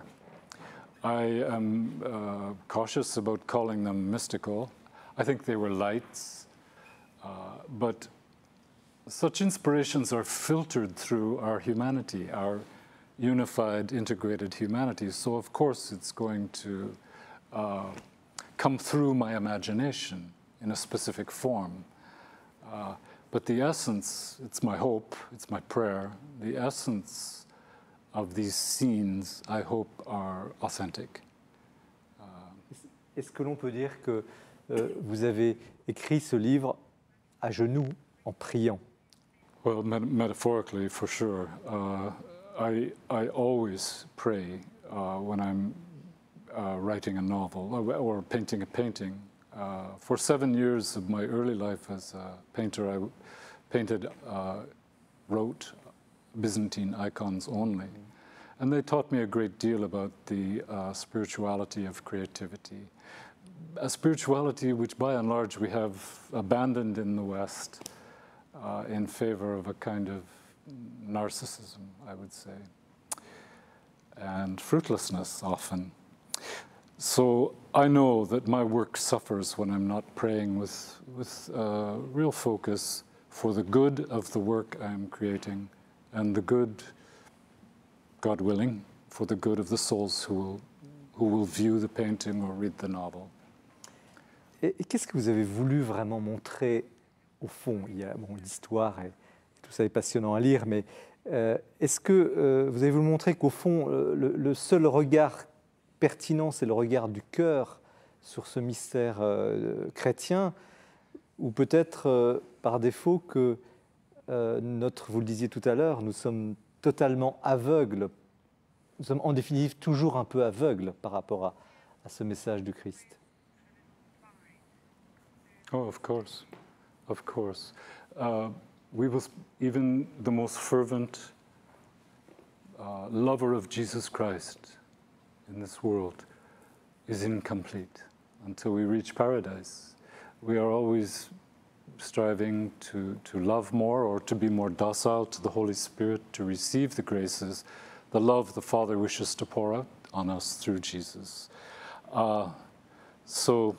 I am uh, cautious about calling them mystical. I think they were lights, uh, but such inspirations are filtered through our humanity, our unified, integrated humanity. So of course it's going to uh, come through my imagination in a specific form. Uh, but the essence, it's my hope, it's my prayer, the essence of these scenes, I hope, are authentic. Est-ce que l'on peut dire que euh, vous avez écrit ce livre à genoux, en priant? Well, met metaphorically, for sure. Uh, I, I always pray uh, when I'm uh, writing a novel or, or painting a painting. Uh, for seven years of my early life as a painter, I painted, uh, wrote Byzantine icons only. And they taught me a great deal about the uh, spirituality of creativity. A spirituality which by and large we have abandoned in the West uh, in favor of a kind of narcissism, I would say, and fruitlessness often. So I know that my work suffers when I'm not praying with, with uh, real focus for the good of the work I'm creating and the good, God willing, for the good of the souls who will who will view the painting or read the novel. Et, et qu'est-ce que vous avez voulu vraiment montrer au fond? Il y a bon, l'histoire et tout ça est passionnant à lire, mais euh, est-ce que euh, vous avez voulu montrer qu'au fond, euh, le, le seul regard pertinent, c'est le regard du cœur sur ce mystère euh, chrétien, ou peut-être euh, par défaut que euh, notre, vous le disiez tout à l'heure, nous sommes totalement aveugles, nous sommes en définitive toujours un peu aveugles par rapport à, à ce message du Christ. Oh, of course, of course. Uh, we will, even the most fervent uh, lover of Jesus Christ in this world is incomplete until we reach paradise. We are always striving to, to love more or to be more docile to the Holy Spirit, to receive the graces, the love the Father wishes to pour out on us through Jesus. Uh, so,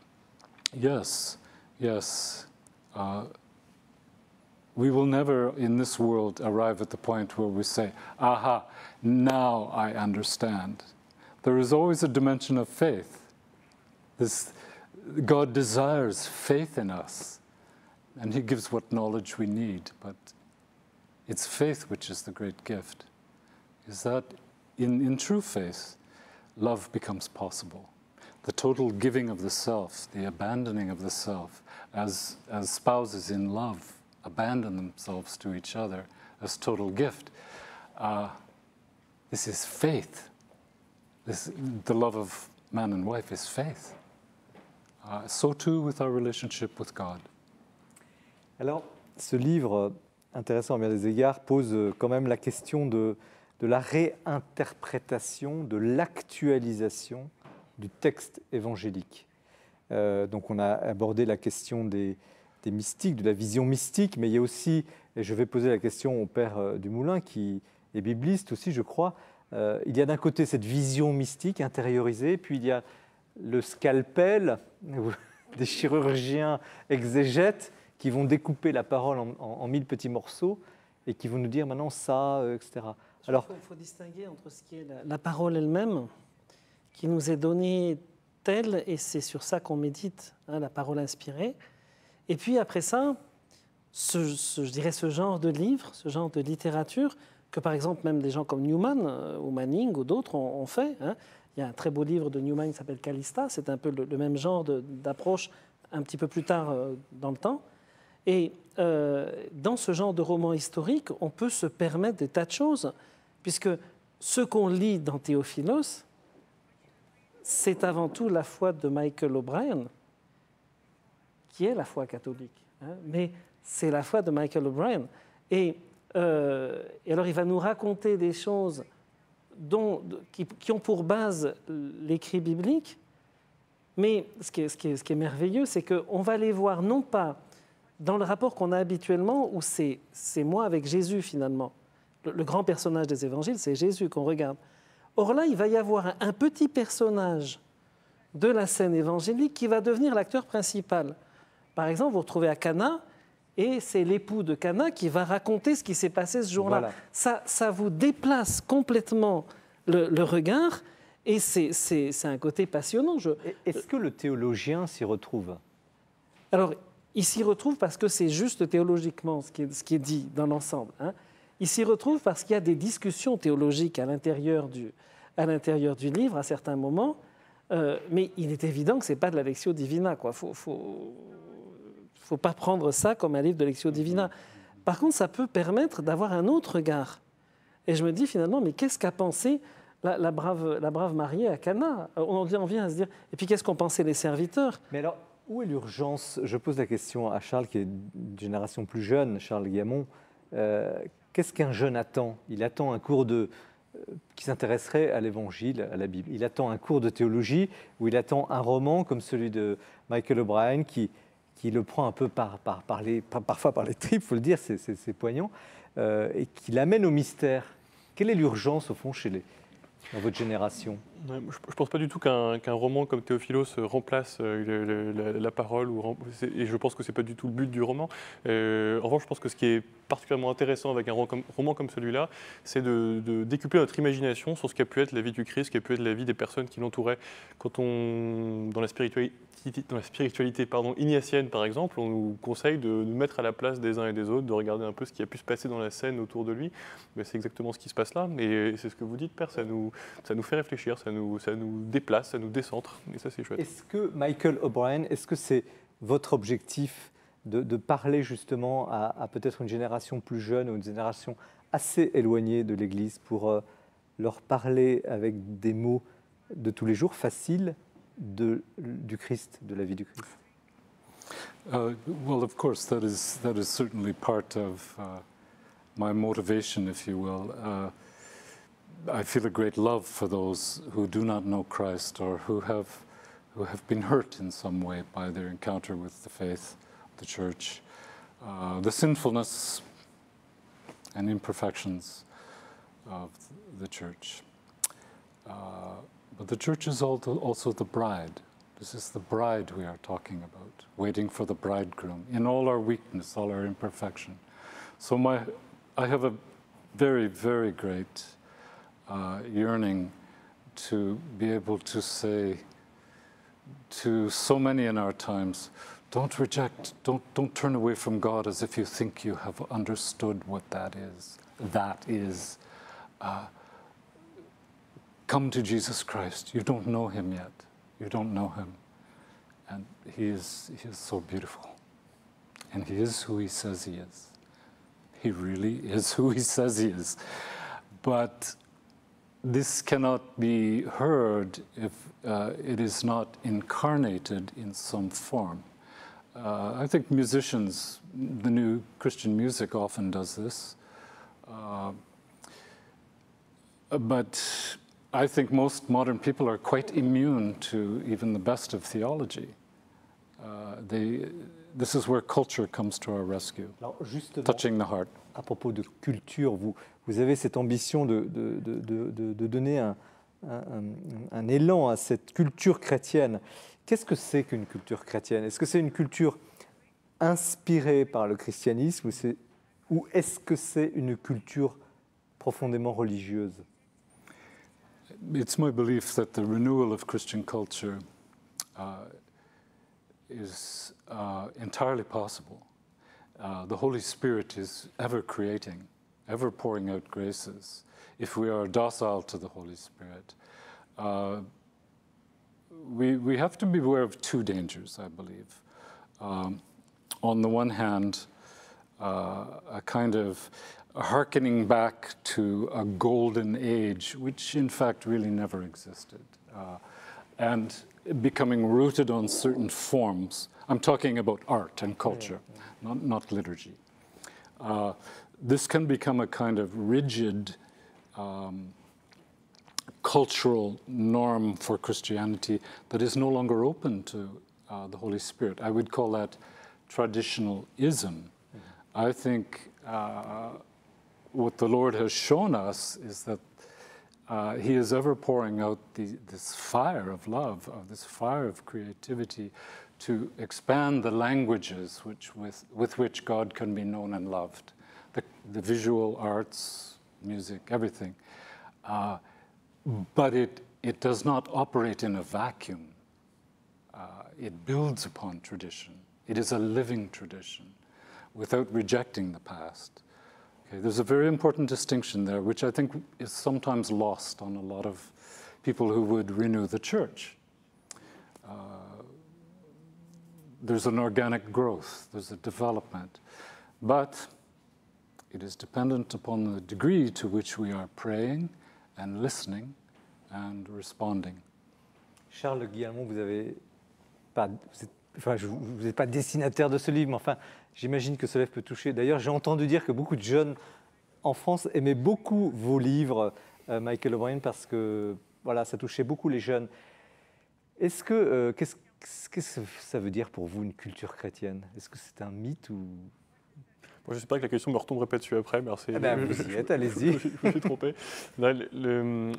yes, yes, uh, we will never in this world arrive at the point where we say, aha, now I understand. There is always a dimension of faith. This, God desires faith in us, and He gives what knowledge we need, but it's faith which is the great gift. Is that in, in true faith, love becomes possible. The total giving of the self, the abandoning of the self, as, as spouses in love abandon themselves to each other as total gift. Uh, this is faith. This, the love of man and wife is faith. Uh, so too with our relationship with God. Alors, ce livre, intéressant à bien des égards, pose quand même la question de, de la réinterprétation, de l'actualisation du texte évangélique. Euh, donc on a abordé la question des, des mystiques, de la vision mystique, mais il y a aussi, et je vais poser la question au père Dumoulin, qui est bibliste aussi, je crois, euh, il y a d'un côté cette vision mystique intériorisée, puis il y a le scalpel des chirurgiens exégètes qui vont découper la parole en, en, en mille petits morceaux et qui vont nous dire maintenant ça, euh, et cetera. Alors, il faut, faut distinguer entre ce qui est la, la parole elle-même, qui nous est donnée telle, et c'est sur ça qu'on médite, hein, la parole inspirée. Et puis après ça, ce, ce, je dirais ce genre de livre, ce genre de littérature, que par exemple même des gens comme Newman euh, ou Manning ou d'autres ont, ont fait. Hein. Il y a un très beau livre de Newman qui s'appelle Callista, c'est un peu le, le même genre de, d'approche un petit peu plus tard euh, dans le temps. Et euh, dans ce genre de roman historique, on peut se permettre des tas de choses, puisque ce qu'on lit dans Théophilos, c'est avant tout la foi de Michael O'Brien, qui est la foi catholique. Hein, mais c'est la foi de Michael O'Brien. Et, euh, et alors il va nous raconter des choses dont, qui, qui ont pour base l'écrit biblique, mais ce qui est, ce qui est, ce qui est merveilleux, c'est qu'on va les voir non pas dans le rapport qu'on a habituellement, où c'est, c'est moi avec Jésus finalement. Le, le grand personnage des évangiles, c'est Jésus qu'on regarde. Or là, il va y avoir un, un petit personnage de la scène évangélique qui va devenir l'acteur principal. Par exemple, vous retrouvez à Cana, et c'est l'époux de Cana qui va raconter ce qui s'est passé ce jour-là. Voilà. Ça, ça vous déplace complètement le, le regard, et c'est, c'est, c'est un côté passionnant. Je... Est-ce que le théologien s'y retrouve? Alors, il s'y retrouve parce que c'est juste théologiquement ce qui est, ce qui est dit dans l'ensemble. Hein. Il s'y retrouve parce qu'il y a des discussions théologiques à l'intérieur du, à l'intérieur du livre à certains moments, euh, mais il est évident que ce n'est pas de la Lectio Divina. Il ne faut, faut, faut pas prendre ça comme un livre de Lectio Divina. Par contre, ça peut permettre d'avoir un autre regard. Et je me dis finalement, mais qu'est-ce qu'a pensé la, la, brave, la brave mariée à Cana? On en vient à se dire, et puis qu'est-ce qu'ont pensé les serviteurs? Mais alors, où est l'urgence? Je pose la question à Charles, qui est d'une génération plus jeune, Charles Guillamon. Euh, qu'est-ce qu'un jeune attend? Il attend un cours de, euh, qui s'intéresserait à l'Évangile, à la Bible. Il attend un cours de théologie, ou il attend un roman comme celui de Michael O'Brien, qui, qui le prend un peu par, par, par les, par, parfois par les tripes, il faut le dire, c'est, c'est, c'est poignant, euh, et qui l'amène au mystère. Quelle est l'urgence, au fond, chez les, dans votre génération? Ouais, je ne pense pas du tout qu'un qu'un roman comme Théophilos remplace euh, le, le, la, la parole, ou, et je pense que ce n'est pas du tout le but du roman. Euh, en revanche, je pense que ce qui est particulièrement intéressant avec un roman comme, roman comme celui-là, c'est de, de décupler notre imagination sur ce qu'a pu être la vie du Christ, ce qu'a pu être la vie des personnes qui l'entouraient. Quand on, dans la spiritualité, dans la spiritualité pardon, ignatienne, par exemple, on nous conseille de nous mettre à la place des uns et des autres, de regarder un peu ce qui a pu se passer dans la scène autour de lui. Mais c'est exactement ce qui se passe là, et c'est ce que vous dites, Père, ça nous, ça nous fait réfléchir, ça nous, ça nous déplace, ça nous décentre, et ça c'est chouette. Est-ce que, Michael O'Brien, est-ce que c'est votre objectif de, de parler justement à, à peut-être une génération plus jeune ou une génération assez éloignée de l'Église pour euh, leur parler avec des mots de tous les jours faciles de, du Christ, de la vie du Christ? Uh, well, of course, that is that is certainly part of uh, my motivation, if you will. Uh, I feel a great love for those who do not know Christ or who have who have been hurt in some way by their encounter with the faith, the church, uh, the sinfulness and imperfections of the church. Uh, but the church is also the bride. This is the bride we are talking about, waiting for the bridegroom in all our weakness, all our imperfection. So my, I have a very, very great uh, yearning to be able to say to so many in our times, don't reject, don't, don't turn away from God as if you think you have understood what that is. That is, uh, come to Jesus Christ. You don't know him yet. You don't know him. And he is, he is so beautiful. And he is who he says he is. He really is who he says he is. But this cannot be heard if uh, it is not incarnated in some form. Uh, I think musicians, the new Christian music often does this. Uh, but I think most modern people are quite immune to even the best of theology. Uh, they, this is where culture comes to our rescue, Alors justement, touching the heart. À propos de culture, vous, vous avez cette ambition de, de, de, de, de donner un, un, un élan à cette culture chrétienne. Qu'est-ce que c'est qu'une culture chrétienne? Est-ce que c'est une culture inspirée par le christianisme ou, c'est, ou est-ce que c'est une culture profondément religieuse? It's my belief that the renewal of Christian culture uh, is uh, entirely possible. Uh, the Holy Spirit is ever creating, ever pouring out graces, if we are docile to the Holy Spirit. Uh, we, we have to be aware of two dangers, I believe. Um, on the one hand, uh, a kind of hearkening back to a golden age, which in fact really never existed, uh, and becoming rooted on certain forms. I'm talking about art and culture, yeah, yeah. Not, not liturgy. Uh, this can become a kind of rigid um, cultural norm for Christianity that is no longer open to uh, the Holy Spirit. I would call that traditionalism. Mm-hmm. I think uh, what the Lord has shown us is that uh, he is ever pouring out the, this fire of love, of this fire of creativity to expand the languages which, with, with which God can be known and loved. The, the visual arts, music, everything. Uh, but it, it does not operate in a vacuum. Uh, it builds upon tradition. It is a living tradition without rejecting the past. Okay, there's a very important distinction there, which I think is sometimes lost on a lot of people who would renew the church. Uh, there's an organic growth, there's a development, but it is dependent upon the degree to which we are praying and listening and responding. Charles Guillemot, vous avez pas, vous êtes, enfin, je, vous n'êtes pas dessinateur de ce livre, mais enfin, j'imagine que cela peut toucher. D'ailleurs, j'ai entendu dire que beaucoup de jeunes en France aimaient beaucoup vos livres, euh, Michael O'Brien, parce que voilà, ça touchait beaucoup les jeunes. Est-ce que, euh, qu'est-ce, qu'est-ce que ça veut dire pour vous une culture chrétienne? Est-ce que c'est un mythe ou... Moi, je ne sais pas que la question me retomberait pas dessus après. Mais c'est, ah ben, vous y êtes, allez-y. Je me suis trompé. Là, le, le,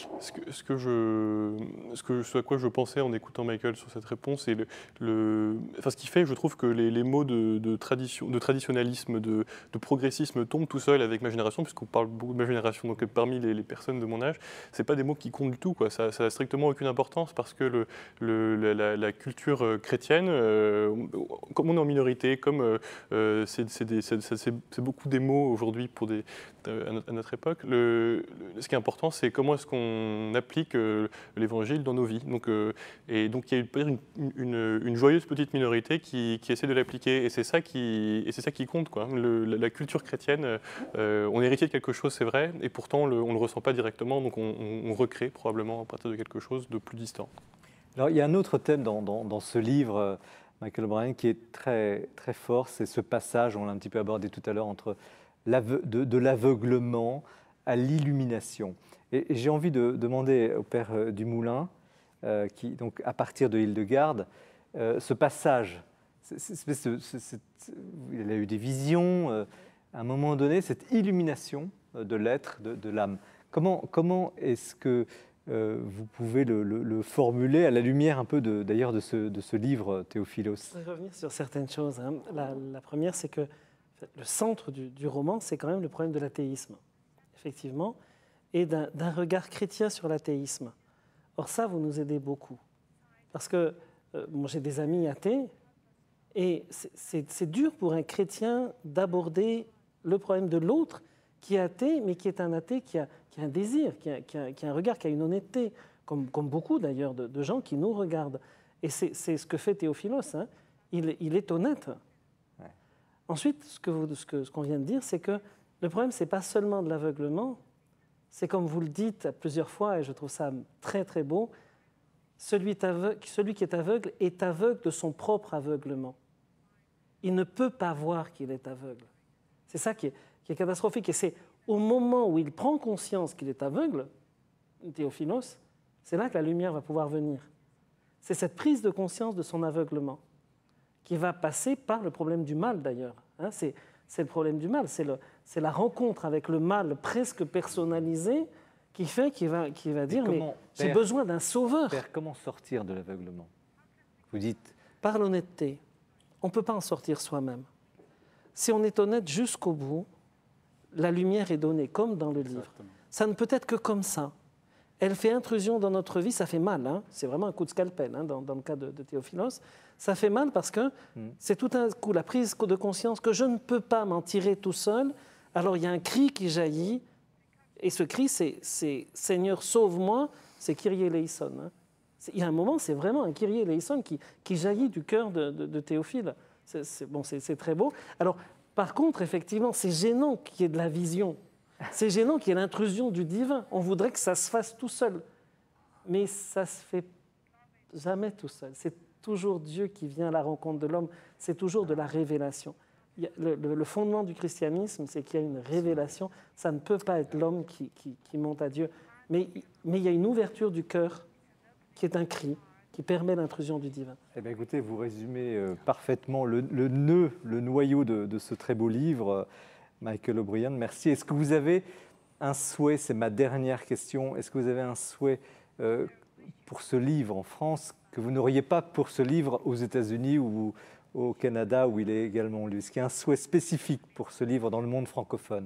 Ce que, ce, que je, ce, que, ce à quoi je pensais en écoutant Michael sur cette réponse, c'est le, le, enfin, ce qui fait, je trouve que les, les mots de, de, tradition, de traditionnalisme, de, de progressisme tombent tout seuls avec ma génération, puisqu'on parle beaucoup de ma génération, donc parmi les, les personnes de mon âge, c'est pas des mots qui comptent du tout, quoi. Ça, ça a strictement aucune importance parce que le, le, la, la culture chrétienne, euh, comme on est en minorité, comme euh, c'est, c'est, des, c'est, c'est, c'est beaucoup des mots aujourd'hui pour des, à, notre, à notre époque, le, le, ce qui est important, c'est comment est-ce qu'on applique euh, l'évangile dans nos vies. Donc, euh, et donc il y a une, une, une joyeuse petite minorité qui, qui essaie de l'appliquer, et c'est ça qui, et c'est ça qui compte, quoi. Le, la, la culture chrétienne, euh, on est héritier de quelque chose, c'est vrai, et pourtant le, on ne le ressent pas directement, donc on, on, on recrée probablement à partir de quelque chose de plus distant. Alors il y a un autre thème dans, dans, dans ce livre, Michael O'Brien, qui est très, très fort, c'est ce passage, on l'a un petit peu abordé tout à l'heure, entre de, de l'aveuglement à l'illumination. Et, et j'ai envie de demander au père euh, Dumoulin, euh, qui, donc, à partir de Hildegarde, euh, ce passage, c'est, c'est, c'est, c'est, c'est, il a eu des visions, euh, à un moment donné, cette illumination de l'être, de, de l'âme. Comment, comment est-ce que euh, vous pouvez le, le, le formuler à la lumière un peu de, d'ailleurs de ce, de ce livre, Théophilos? Je vais revenir sur certaines choses. Hein. La, la première, c'est que le centre du, du roman, c'est quand même le problème de l'athéisme, effectivement, et d'un, d'un regard chrétien sur l'athéisme. Or ça, vous nous aidez beaucoup. Parce que euh, moi, j'ai des amis athées, et c'est, c'est, c'est dur pour un chrétien d'aborder le problème de l'autre qui est athée, mais qui est un athée qui a, qui a un désir, qui a, qui, a, qui a un regard, qui a une honnêteté, comme, comme beaucoup d'ailleurs de, de gens qui nous regardent. Et c'est, c'est ce que fait Théophilos, hein. il, il est honnête. Ouais. Ensuite, ce, que vous, ce, que, ce qu'on vient de dire, c'est que le problème, ce n'est pas seulement de l'aveuglement, c'est comme vous le dites plusieurs fois, et je trouve ça très très beau, celui, aveugle, celui qui est aveugle est aveugle de son propre aveuglement. Il ne peut pas voir qu'il est aveugle. C'est ça qui est, qui est catastrophique. Et c'est au moment où il prend conscience qu'il est aveugle, Théophilos, c'est là que la lumière va pouvoir venir. C'est cette prise de conscience de son aveuglement qui va passer par le problème du mal d'ailleurs. Hein, c'est, c'est le problème du mal, c'est, le, c'est la rencontre avec le mal presque personnalisé qui fait qu'il va, qu'il va dire « mais père, j'ai besoin d'un sauveur ». Père, comment sortir de l'aveuglement? Vous dites... Par l'honnêteté. On ne peut pas en sortir soi-même. Si on est honnête jusqu'au bout, la lumière est donnée, comme dans le livre. Exactement. Ça ne peut être que comme ça. Elle fait intrusion dans notre vie, ça fait mal, hein. C'est vraiment un coup de scalpel, hein, dans, dans le cas de, de Théophilos. Ça fait mal parce que mm. c'est tout un coup la prise de conscience que je ne peux pas m'en tirer tout seul. Alors il y a un cri qui jaillit, et ce cri, c'est, c'est « Seigneur, sauve-moi », c'est Kyrie eleison. Hein. Il y a un moment, c'est vraiment un Kyrie eleison qui, qui jaillit du cœur de, de, de Théophile. C'est, c'est, bon, c'est, c'est très beau. Alors, par contre, effectivement, c'est gênant qu'il y ait de la vision. C'est gênant qu'il y ait l'intrusion du divin. On voudrait que ça se fasse tout seul. Mais ça ne se fait jamais tout seul. C'est toujours Dieu qui vient à la rencontre de l'homme. C'est toujours de la révélation. Il y a, le, le, le fondement du christianisme, c'est qu'il y a une révélation. Ça ne peut pas être l'homme qui, qui, qui monte à Dieu. Mais, mais il y a une ouverture du cœur qui est un cri, qui permet l'intrusion du divin. Eh bien, écoutez, vous résumez euh, parfaitement le, le nœud, le noyau de, de ce très beau livre, euh, Michael O'Brien. Merci. Est-ce que vous avez un souhait, c'est ma dernière question, est-ce que vous avez un souhait euh, pour ce livre en France que vous n'auriez pas pour ce livre aux États-Unis ou au Canada où il est également lu? Est-ce qu'il y a un souhait spécifique pour ce livre dans le monde francophone?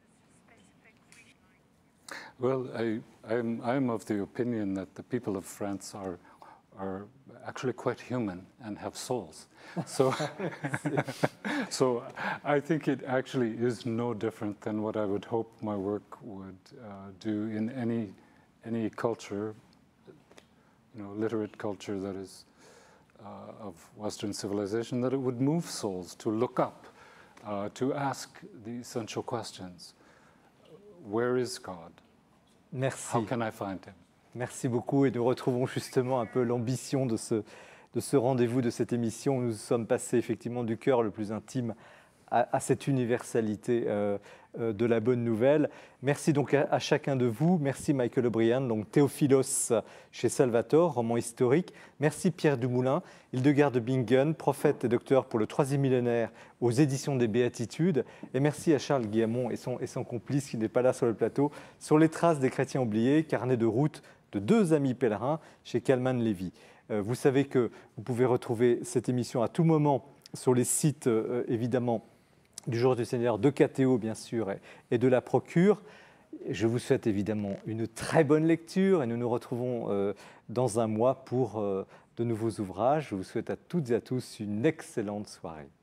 Well, I, I'm, I'm of the opinion that the people of France are, are actually quite human and have souls. So, so I think it actually is no different than what I would hope my work would uh, do in any, any culture, you know, literate culture that is uh, of Western civilization, that it would move souls to look up, uh, to ask the essential questions. Where is God? Merci. How can I find him? Merci beaucoup, et nous retrouvons justement un peu l'ambition de ce, de ce rendez-vous, de cette émission. Nous sommes passés effectivement du cœur le plus intime à, à cette universalité euh, euh, de la bonne nouvelle. Merci donc à, à chacun de vous. Merci Michael O'Brien, donc Théophilos chez Salvator, roman historique. Merci Pierre Dumoulin, Hildegard de Bingen, prophète et docteur pour le troisième millénaire aux éditions des Béatitudes. Et merci à Charles Guillamon et son, et son complice qui n'est pas là sur le plateau, sur les traces des chrétiens oubliés, carnet de route de deux amis pèlerins chez Kalman Levy. Euh, vous savez que vous pouvez retrouver cette émission à tout moment sur les sites, euh, évidemment, du Jour du Seigneur, de K T O, bien sûr, et, et de la Procure. Je vous souhaite évidemment une très bonne lecture et nous nous retrouvons euh, dans un mois pour euh, de nouveaux ouvrages. Je vous souhaite à toutes et à tous une excellente soirée.